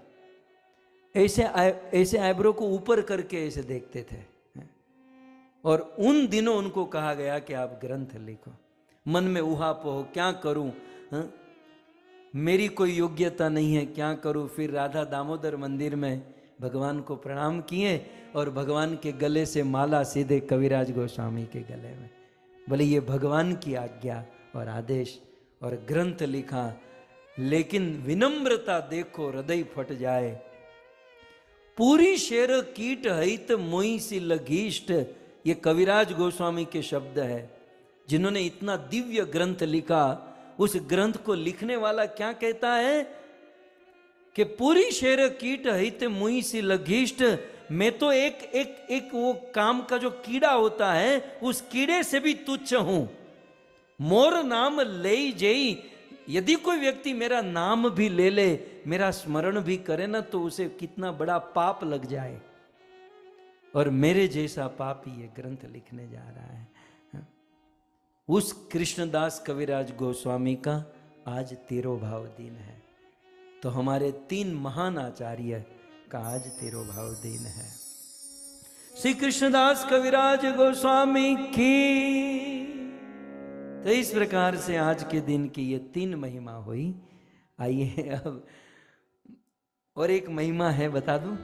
ऐसे आईब्रो को ऊपर करके ऐसे देखते थे। और उन दिनों उनको कहा गया कि आप ग्रंथ लिखो। मन में उहापोह, क्या करूं, मेरी कोई योग्यता नहीं है, क्या करूं। फिर राधा दामोदर मंदिर में भगवान को प्रणाम किए और भगवान के गले से माला सीधे कविराज गोस्वामी के गले में। बोले ये भगवान की आज्ञा और आदेश, और ग्रंथ लिखा। लेकिन विनम्रता देखो, हृदय फट जाए। पूरी शेर कीट हित मोई सी लघिष्ठ, ये कविराज गोस्वामी के शब्द है, जिन्होंने इतना दिव्य ग्रंथ लिखा। उस ग्रंथ को लिखने वाला क्या कहता है कि पूरी शेर कीट हित मुई सी लघिष्ठ, मैं तो एक वो काम का जो कीड़ा होता है, उस कीड़े से भी तुच्छ हूं। मोर नाम ले जई, यदि कोई व्यक्ति मेरा नाम भी ले ले, मेरा स्मरण भी करे ना, तो उसे कितना बड़ा पाप लग जाए। और मेरे जैसा पापी ये ग्रंथ लिखने जा रहा है। उस कृष्णदास कविराज गोस्वामी का आज तिरोभाव दिन है। तो हमारे 3 महान आचार्य का आज तिरोभाव दिन है। श्री कृष्णदास कविराज गोस्वामी की। तो इस प्रकार से आज के दिन की ये 3 महिमा हुई। आइए अब और एक महिमा है, बता दूं।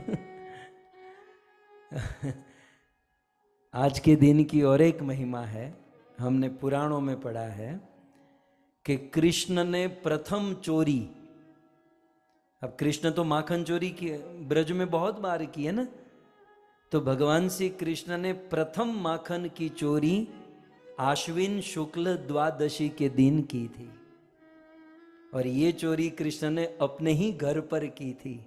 आज के दिन की और एक महिमा है, हमने पुराणों में पढ़ा है कि कृष्ण ने प्रथम चोरी, अब कृष्ण तो माखन चोरी की ब्रज में बहुत बार की है ना, तो भगवान श्री कृष्ण ने प्रथम माखन की चोरी आश्विन शुक्ल द्वादशी के दिन की थी। और ये चोरी कृष्ण ने अपने ही घर पर की थी।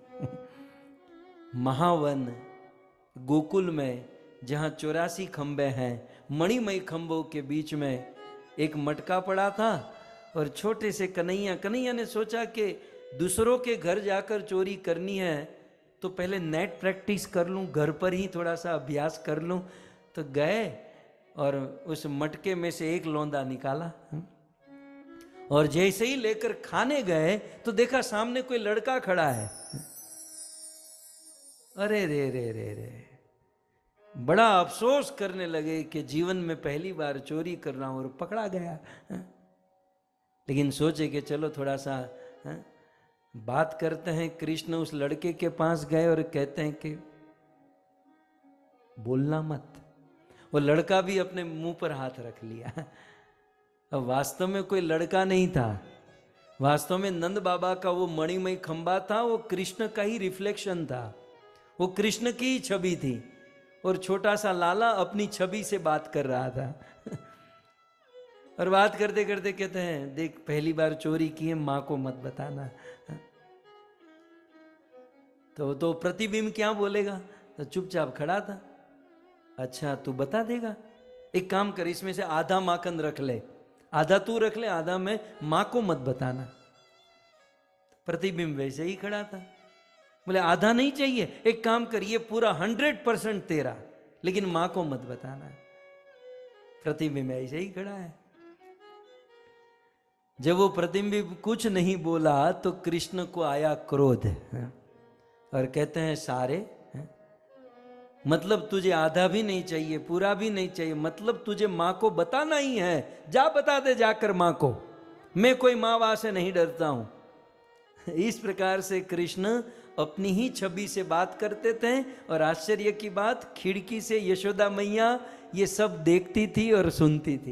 महावन गोकुल में, जहां 84 खंबे हैं, मणिमय खंभों के बीच में एक मटका पड़ा था। और छोटे से कन्हैया ने सोचा कि दूसरों के घर जाकर चोरी करनी है तो पहले नेट प्रैक्टिस कर लूं, घर पर ही थोड़ा सा अभ्यास कर लूं। तो गए और उस मटके में से एक लौंदा निकाला, और जैसे ही लेकर खाने गए तो देखा सामने कोई लड़का खड़ा है। अरे रे रे रे रे, बड़ा अफसोस करने लगे कि जीवन में पहली बार चोरी कर रहा हूं और पकड़ा गया। लेकिन सोचे कि चलो थोड़ा सा बात करते हैं। कृष्ण उस लड़के के पास गए और कहते हैं कि बोलना मत। वो लड़का भी अपने मुंह पर हाथ रख लिया। अब वास्तव में कोई लड़का नहीं था, वास्तव में नंद बाबा का वो मणिमय खंबा था, वो कृष्ण का ही रिफ्लेक्शन था, वो कृष्ण की ही छवि थी। और छोटा सा लाला अपनी छवि से बात कर रहा था। और बात करते करते कहते हैं, देख पहली बार चोरी की है, मां को मत बताना। तो प्रतिबिंब क्या बोलेगा? तो चुपचाप खड़ा था। अच्छा तू बता देगा, एक काम कर, इसमें से आधा माखन रख ले, आधा तू रख ले, आधा मैं, मां को मत बताना। प्रतिबिंब वैसे ही खड़ा था। बोले आधा नहीं चाहिए, एक काम कर, ये पूरा 100% तेरा, लेकिन मां को मत बताना। प्रतिबिंब ऐसे ही खड़ा है। जब वो प्रतिबिंब कुछ नहीं बोला तो कृष्ण को आया क्रोध, और कहते हैं सारे, मतलब तुझे आधा भी नहीं चाहिए, पूरा भी नहीं चाहिए, मतलब तुझे मां को बताना ही है, जा बता दे जाकर मां को, मैं कोई मां बाप से नहीं डरता हूं। इस प्रकार से कृष्ण अपनी ही छवि से बात करते थे। और आश्चर्य की बात, खिड़की से यशोदा मैया ये सब देखती थी और सुनती थी।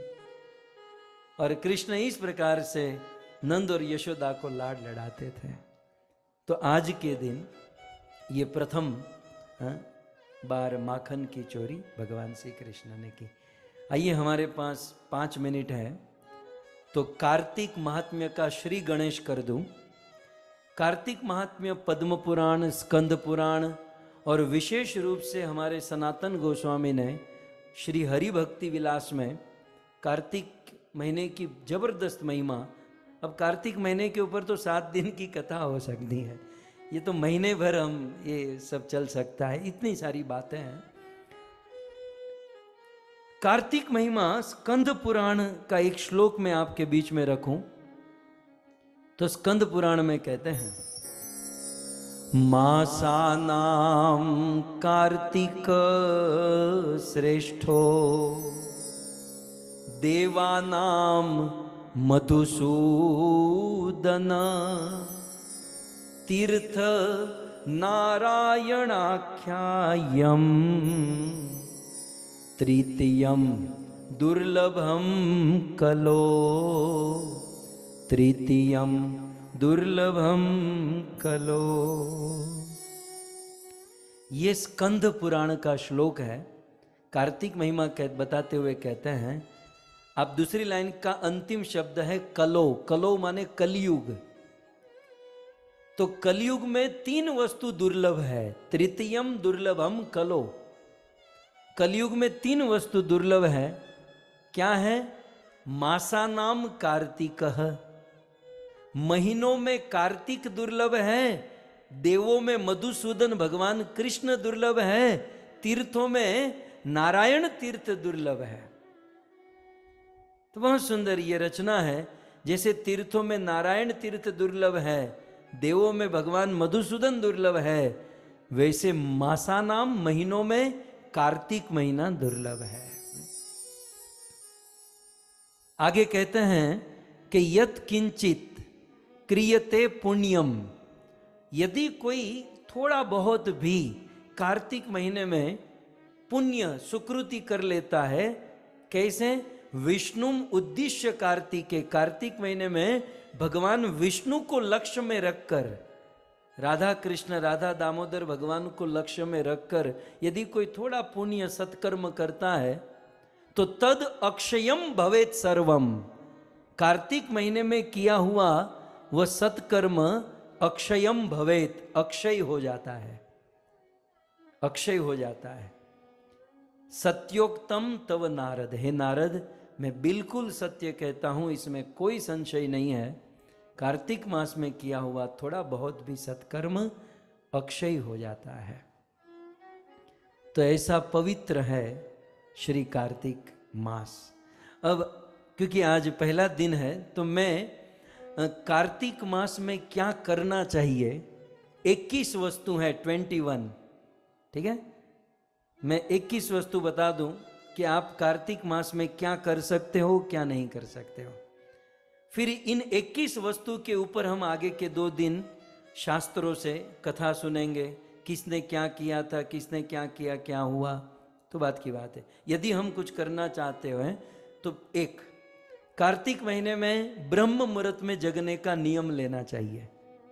और कृष्ण इस प्रकार से नंद और यशोदा को लाड लड़ाते थे। तो आज के दिन ये प्रथम बार माखन की चोरी भगवान श्री कृष्ण ने की। आइए, हमारे पास 5 मिनट है, तो कार्तिक महात्म्य का श्री गणेश कर दूं। कार्तिक महात्म्य पद्म पुराण, स्कंद पुराण और विशेष रूप से हमारे सनातन गोस्वामी ने श्री हरि भक्ति विलास में कार्तिक महीने की जबरदस्त महिमा। अब कार्तिक महीने के ऊपर तो 7 दिन की कथा हो सकती है, ये तो महीने भर हम ये सब चल सकता है, इतनी सारी बातें हैं। कार्तिक महिमा स्कंद पुराण का एक श्लोक मैं आपके बीच में रखूं तो स्कंद पुराण में कहते हैं, मासानाम कार्तिक श्रेष्ठो देवानाम मधुसूदन तीर्थ नारायणाख्यायम तृतीयम दुर्लभम कलो तृतीयम दुर्लभम कलो। ये स्कंद पुराण का श्लोक है। कार्तिक महिमा बताते हुए कहते हैं, आप दूसरी लाइन का अंतिम शब्द है कलो। कलो माने कलयुग। तो कलयुग में 3 वस्तु दुर्लभ है। तृतीयम दुर्लभम कलो। कलयुग में 3 वस्तु दुर्लभ है। क्या है? मासा नाम कार्तिकः, महीनों में कार्तिक दुर्लभ है, देवों में मधुसूदन भगवान कृष्ण दुर्लभ है, तीर्थों में नारायण तीर्थ दुर्लभ है। तो बहुत सुंदर ये रचना है। जैसे तीर्थों में नारायण तीर्थ दुर्लभ है, देवों में भगवान मधुसूदन दुर्लभ है, वैसे मासा नाम महीनों में कार्तिक महीना दुर्लभ है। आगे कहते हैं कि यत् किंचित क्रियते पुण्यम, यदि कोई थोड़ा बहुत भी कार्तिक महीने में पुण्य सुकृति कर लेता है। कैसे? विष्णुम उद्देश्य कार्तिके, कार्तिक महीने में भगवान विष्णु को लक्ष्य में रखकर, राधा कृष्ण राधा दामोदर भगवान को लक्ष्य में रखकर यदि कोई थोड़ा पुण्य सत्कर्म करता है तो तद अक्षयम भवेत सर्वम, कार्तिक महीने में किया हुआ वह सत्कर्म अक्षयम भवेत, अक्षय हो जाता है, अक्षय हो जाता है। सत्योक्तम तव नारद, हे नारद मैं बिल्कुल सत्य कहता हूं, इसमें कोई संशय नहीं है। कार्तिक मास में किया हुआ थोड़ा बहुत भी सत्कर्म अक्षय हो जाता है। तो ऐसा पवित्र है श्री कार्तिक मास। अब क्योंकि आज पहला दिन है तो मैं कार्तिक मास में क्या करना चाहिए, 21 वस्तु है, 21, ठीक है। मैं 21 वस्तु बता दूं कि आप कार्तिक मास में क्या कर सकते हो, क्या नहीं कर सकते हो। फिर इन 21 वस्तु के ऊपर हम आगे के 2 दिन शास्त्रों से कथा सुनेंगे, किसने क्या किया था, किसने क्या किया, क्या हुआ, तो बात की बात है। यदि हम कुछ करना चाहते हो तो एक, कार्तिक महीने में ब्रह्म मुहूर्त में जगने का नियम लेना चाहिए,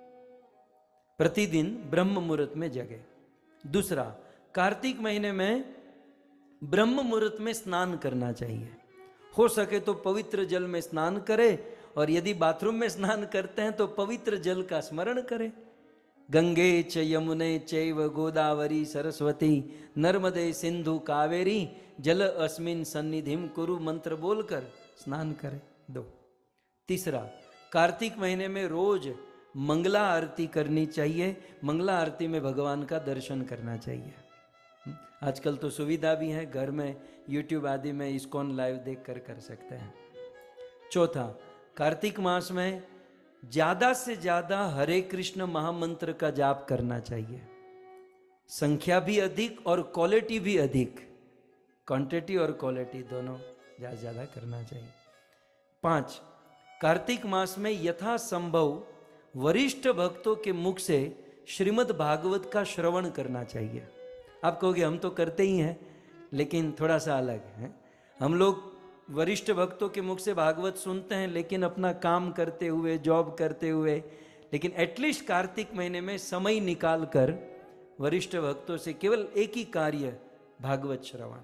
प्रतिदिन ब्रह्म मुहूर्त में जगे। दूसरा, कार्तिक महीने में ब्रह्म मुहूर्त में स्नान करना चाहिए। हो सके तो पवित्र जल में स्नान करें, और यदि बाथरूम में स्नान करते हैं तो पवित्र जल का स्मरण करें। गंगे च यमुने चैव गोदावरी सरस्वती नर्मदे सिंधु कावेरी जल अस्मिन सन्निधिम कुरु मंत्र बोलकर स्नान करें। 2, तीसरा, कार्तिक महीने में रोज मंगला आरती करनी चाहिए। मंगला आरती में भगवान का दर्शन करना चाहिए। आजकल तो सुविधा भी है, घर में YouTube आदि में ISKCON लाइव देख कर सकते हैं। चौथा, कार्तिक मास में ज्यादा से ज्यादा हरे कृष्ण महामंत्र का जाप करना चाहिए। संख्या भी अधिक और क्वालिटी भी अधिक, क्वांटिटी और क्वालिटी दोनों ज्यादा ज्यादा करना चाहिए। 5, कार्तिक मास में यथा संभव वरिष्ठ भक्तों के मुख से श्रीमद् भागवत का श्रवण करना चाहिए। आप कहोगे हम तो करते ही हैं, लेकिन थोड़ा सा अलग है। हम लोग वरिष्ठ भक्तों के मुख से भागवत सुनते हैं, लेकिन अपना काम करते हुए, जॉब करते हुए, लेकिन एटलीस्ट कार्तिक महीने में समय निकाल कर वरिष्ठ भक्तों से केवल एक ही कार्य, भागवत श्रवण।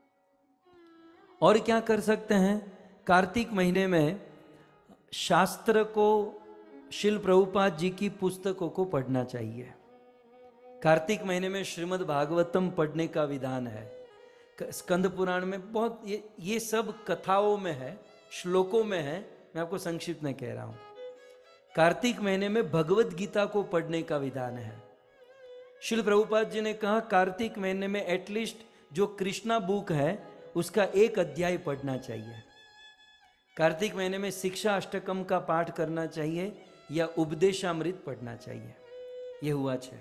और क्या कर सकते हैं, कार्तिक महीने में शास्त्र को, शिल प्रभुपाद जी की पुस्तकों को पढ़ना चाहिए। कार्तिक महीने में श्रीमद् भागवतम पढ़ने का विधान है। स्कंद पुराण में बहुत ये सब कथाओं में है, श्लोकों में है, मैं आपको संक्षिप्त में कह रहा हूं। कार्तिक महीने में भगवत गीता को पढ़ने का विधान है। शिल प्रभुपाद जी ने कहा कार्तिक महीने में एटलीस्ट जो कृष्णा बुक है उसका 1 अध्याय पढ़ना चाहिए। कार्तिक महीने में शिक्षा अष्टकम का पाठ करना चाहिए या उपदेशामृत पढ़ना चाहिए। यह हुआ 6।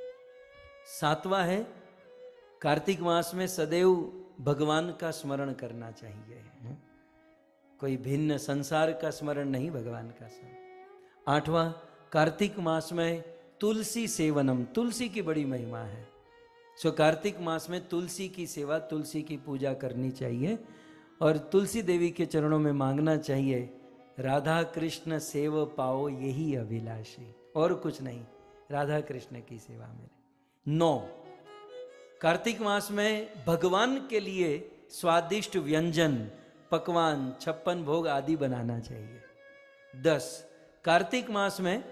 7वां है, कार्तिक मास में सदैव भगवान का स्मरण करना चाहिए। कोई भिन्न संसार का स्मरण नहीं, भगवान का स्मरण। 8वां, कार्तिक मास में तुलसी सेवनम, तुलसी की बड़ी महिमा है। सो कार्तिक मास में तुलसी की सेवा, तुलसी की पूजा करनी चाहिए और तुलसी देवी के चरणों में मांगना चाहिए, राधा कृष्ण सेव पाओ यही अभिलाषी, और कुछ नहीं, राधा कृष्ण की सेवा मिले। 9, कार्तिक मास में भगवान के लिए स्वादिष्ट व्यंजन, पकवान, 56 भोग आदि बनाना चाहिए। 10, कार्तिक मास में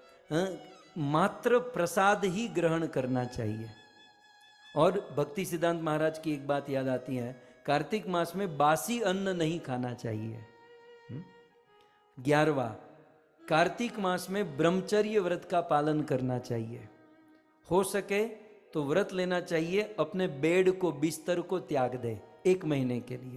मात्र प्रसाद ही ग्रहण करना चाहिए। और भक्ति सिद्धांत महाराज की एक बात याद आती है, कार्तिक मास में बासी अन्न नहीं खाना चाहिए। 11वां, कार्तिक मास में ब्रह्मचर्य व्रत का पालन करना चाहिए। हो सके तो व्रत लेना चाहिए, अपने बेड को, बिस्तर को त्याग दे 1 महीने के लिए।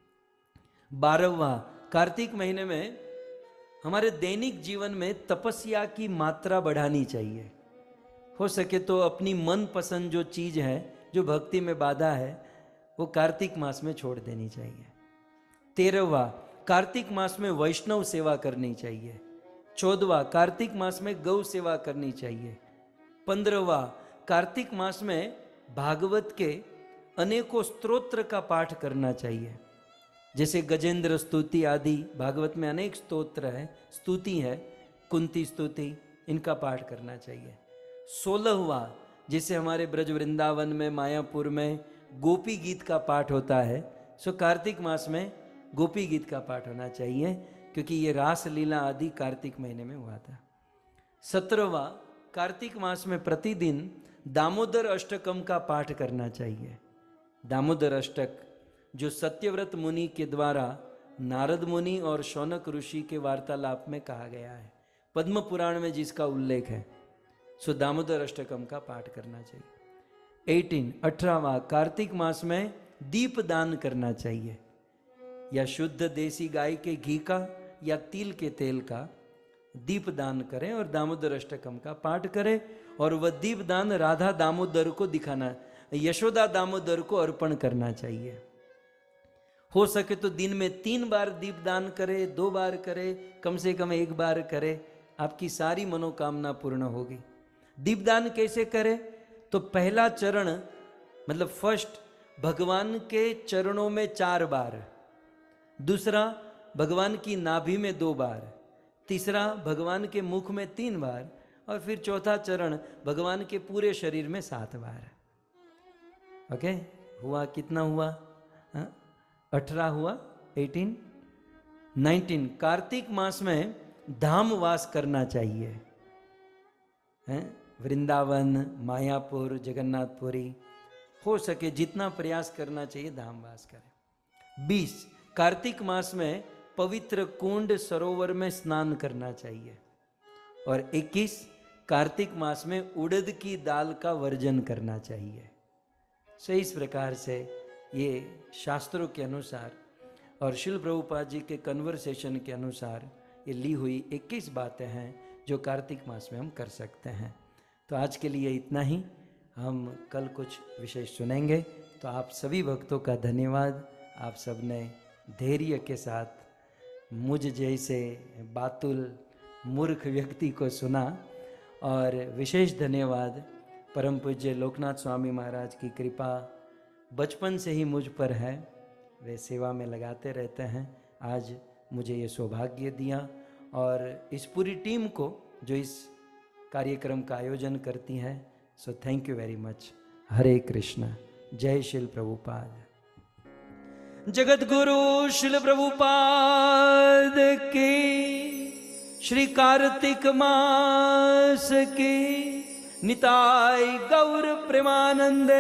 12वां, कार्तिक महीने में हमारे दैनिक जीवन में तपस्या की मात्रा बढ़ानी चाहिए। हो सके तो अपनी मनपसंद जो चीज है, जो भक्ति में बाधा है, वो कार्तिक मास में छोड़ देनी चाहिए। 13वां, कार्तिक मास में वैष्णव सेवा करनी चाहिए। 14वां, कार्तिक मास में गौ सेवा करनी चाहिए। 15वां, कार्तिक मास में भागवत के अनेकों स्तोत्र का पाठ करना चाहिए, जैसे गजेंद्र स्तुति आदि। भागवत में अनेक स्तोत्र है, स्तुति है, कुंती स्तुति, इनका पाठ करना चाहिए। 16वां, जैसे हमारे ब्रज वृंदावन में, मायापुर में गोपी गीत का पाठ होता है, सो कार्तिक मास में गोपी गीत का पाठ होना चाहिए, क्योंकि ये रास लीला आदि कार्तिक महीने में हुआ था। 17वां, कार्तिक मास में प्रतिदिन दामोदर अष्टकम का पाठ करना चाहिए। दामोदर अष्टक जो सत्यव्रत मुनि के द्वारा नारद मुनि और शौनक ऋषि के वार्तालाप में कहा गया है, पद्म पुराण में जिसका उल्लेख है, सो दामोदर अष्टकम का पाठ करना चाहिए। 18वां, कार्तिक मास में दीप दान करना चाहिए, या शुद्ध देसी गाय के घी का या तिल के तेल का दीप दान करें और दामोदर अष्टकम का पाठ करें। और वह दीप दान राधा दामोदर को दिखाना, यशोदा दामोदर को अर्पण करना चाहिए। हो सके तो दिन में 3 बार दीप दान करे, 2 बार करे, कम से कम 1 बार करे, आपकी सारी मनोकामना पूर्ण होगी। दीपदान कैसे करे? तो पहला चरण मतलब फर्स्ट भगवान के चरणों में 4 बार, दूसरा भगवान की नाभि में 2 बार, तीसरा भगवान के मुख में 3 बार, और फिर चौथा चरण भगवान के पूरे शरीर में 7 बार। ओके, हुआ कितना हुआ? 18 हुआ, 18, 19। कार्तिक मास में धाम वास करना चाहिए, हैं? वृंदावन, मायापुर, जगन्नाथपुरी, हो सके जितना प्रयास करना चाहिए धाम वास करें। 20, कार्तिक मास में पवित्र कुंड सरोवर में स्नान करना चाहिए। और 21, कार्तिक मास में उड़द की दाल का वर्जन करना चाहिए। सो इस प्रकार से ये शास्त्रों के अनुसार और शिल प्रभुपाद जी के कन्वर्सेशन के अनुसार ये ली हुई 21 बातें हैं जो कार्तिक मास में हम कर सकते हैं। तो आज के लिए इतना ही, हम कल कुछ विशेष सुनेंगे। तो आप सभी भक्तों का धन्यवाद, आप सब ने धैर्य के साथ मुझ जैसे बातुल मूर्ख व्यक्ति को सुना। और विशेष धन्यवाद परम पूज्य लोकनाथ स्वामी महाराज की कृपा बचपन से ही मुझ पर है, वे सेवा में लगाते रहते हैं। आज मुझे ये सौभाग्य दिया, और इस पूरी टीम को जो इस कार्यक्रम का आयोजन करती हैं, so thank you very much. Hare Krishna, Jai Srila Prabhupada. Jagat Guru शिल प्रभुपाद की, श्री कार्तिक मास की, निताय गौर प्रेमानंदे।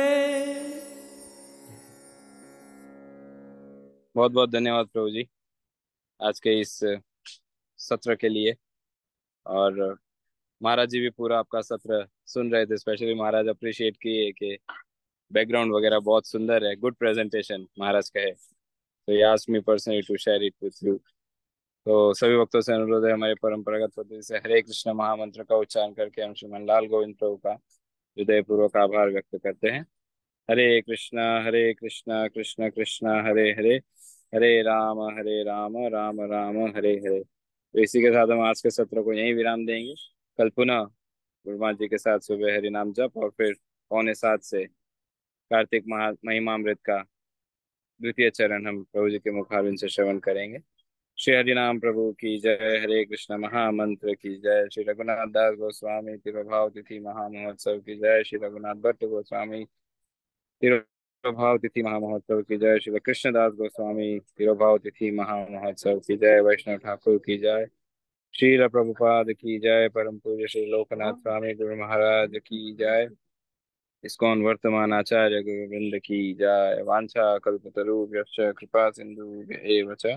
बहुत बहुत धन्यवाद प्रभु जी आज के इस सत्र के लिए। और महाराज जी भी पूरा आपका सत्र सुन रहे थे, स्पेशली महाराज अप्रिशिएट किए कि बैकग्राउंड वगैरह बहुत सुंदर है, गुड प्रेजेंटेशन महाराज का है। तो ये asked me personally to share it with you. तो सभी भक्तों से अनुरोध है, हमारे परंपरागत पद्धति से हरे कृष्ण महामंत्र का उच्चारण करके हम श्रीमान लाल गोविंद प्रभु का हृदयपूर्वक आभार व्यक्त करते हैं। हरे कृष्णा कृष्ण कृष्ण हरे हरे, हरे राम राम राम हरे हरे। तो इसी के साथ हम आज के सत्र को यहीं विराम देंगे। कल पुनः गुरुमा जी के साथ सुबह हरि नाम जप और फिर 6:45 से कार्तिक महिमामृत का द्वितीय चरण हम प्रभु जी के मुखारविंद से श्रवण करेंगे। श्री हरिनाम प्रभु की जय, हरे कृष्ण महामंत्र की जय, श्री रघुनाथ दास गोस्वामी तिरुभाव तिथि महामहोत्सव की जय, श्री रघुनाथ भट्ट गोस्वामी तिरुभाव तिथि महामहोत्सव की जय, श्री कृष्णदास गोस्वामी तिरुभाव तिथि महामहोत्सव की जय, वैष्णव ठाकुर की जय, श्री प्रभुपाद की जय, परम पूज्य श्री लोकनाथ स्वामी गुरु महाराज की जय, इस्कॉन वर्तमान आचार्य गोविंद की जय। वांछा कल्पतरुभ्यश्च कृपा सिंधु एव च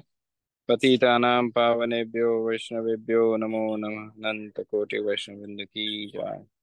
पतितानां पावनेभ्यो वैष्णवेभ्यो नमो नमः। अनंत कोटि वैष्णववृंद की जय।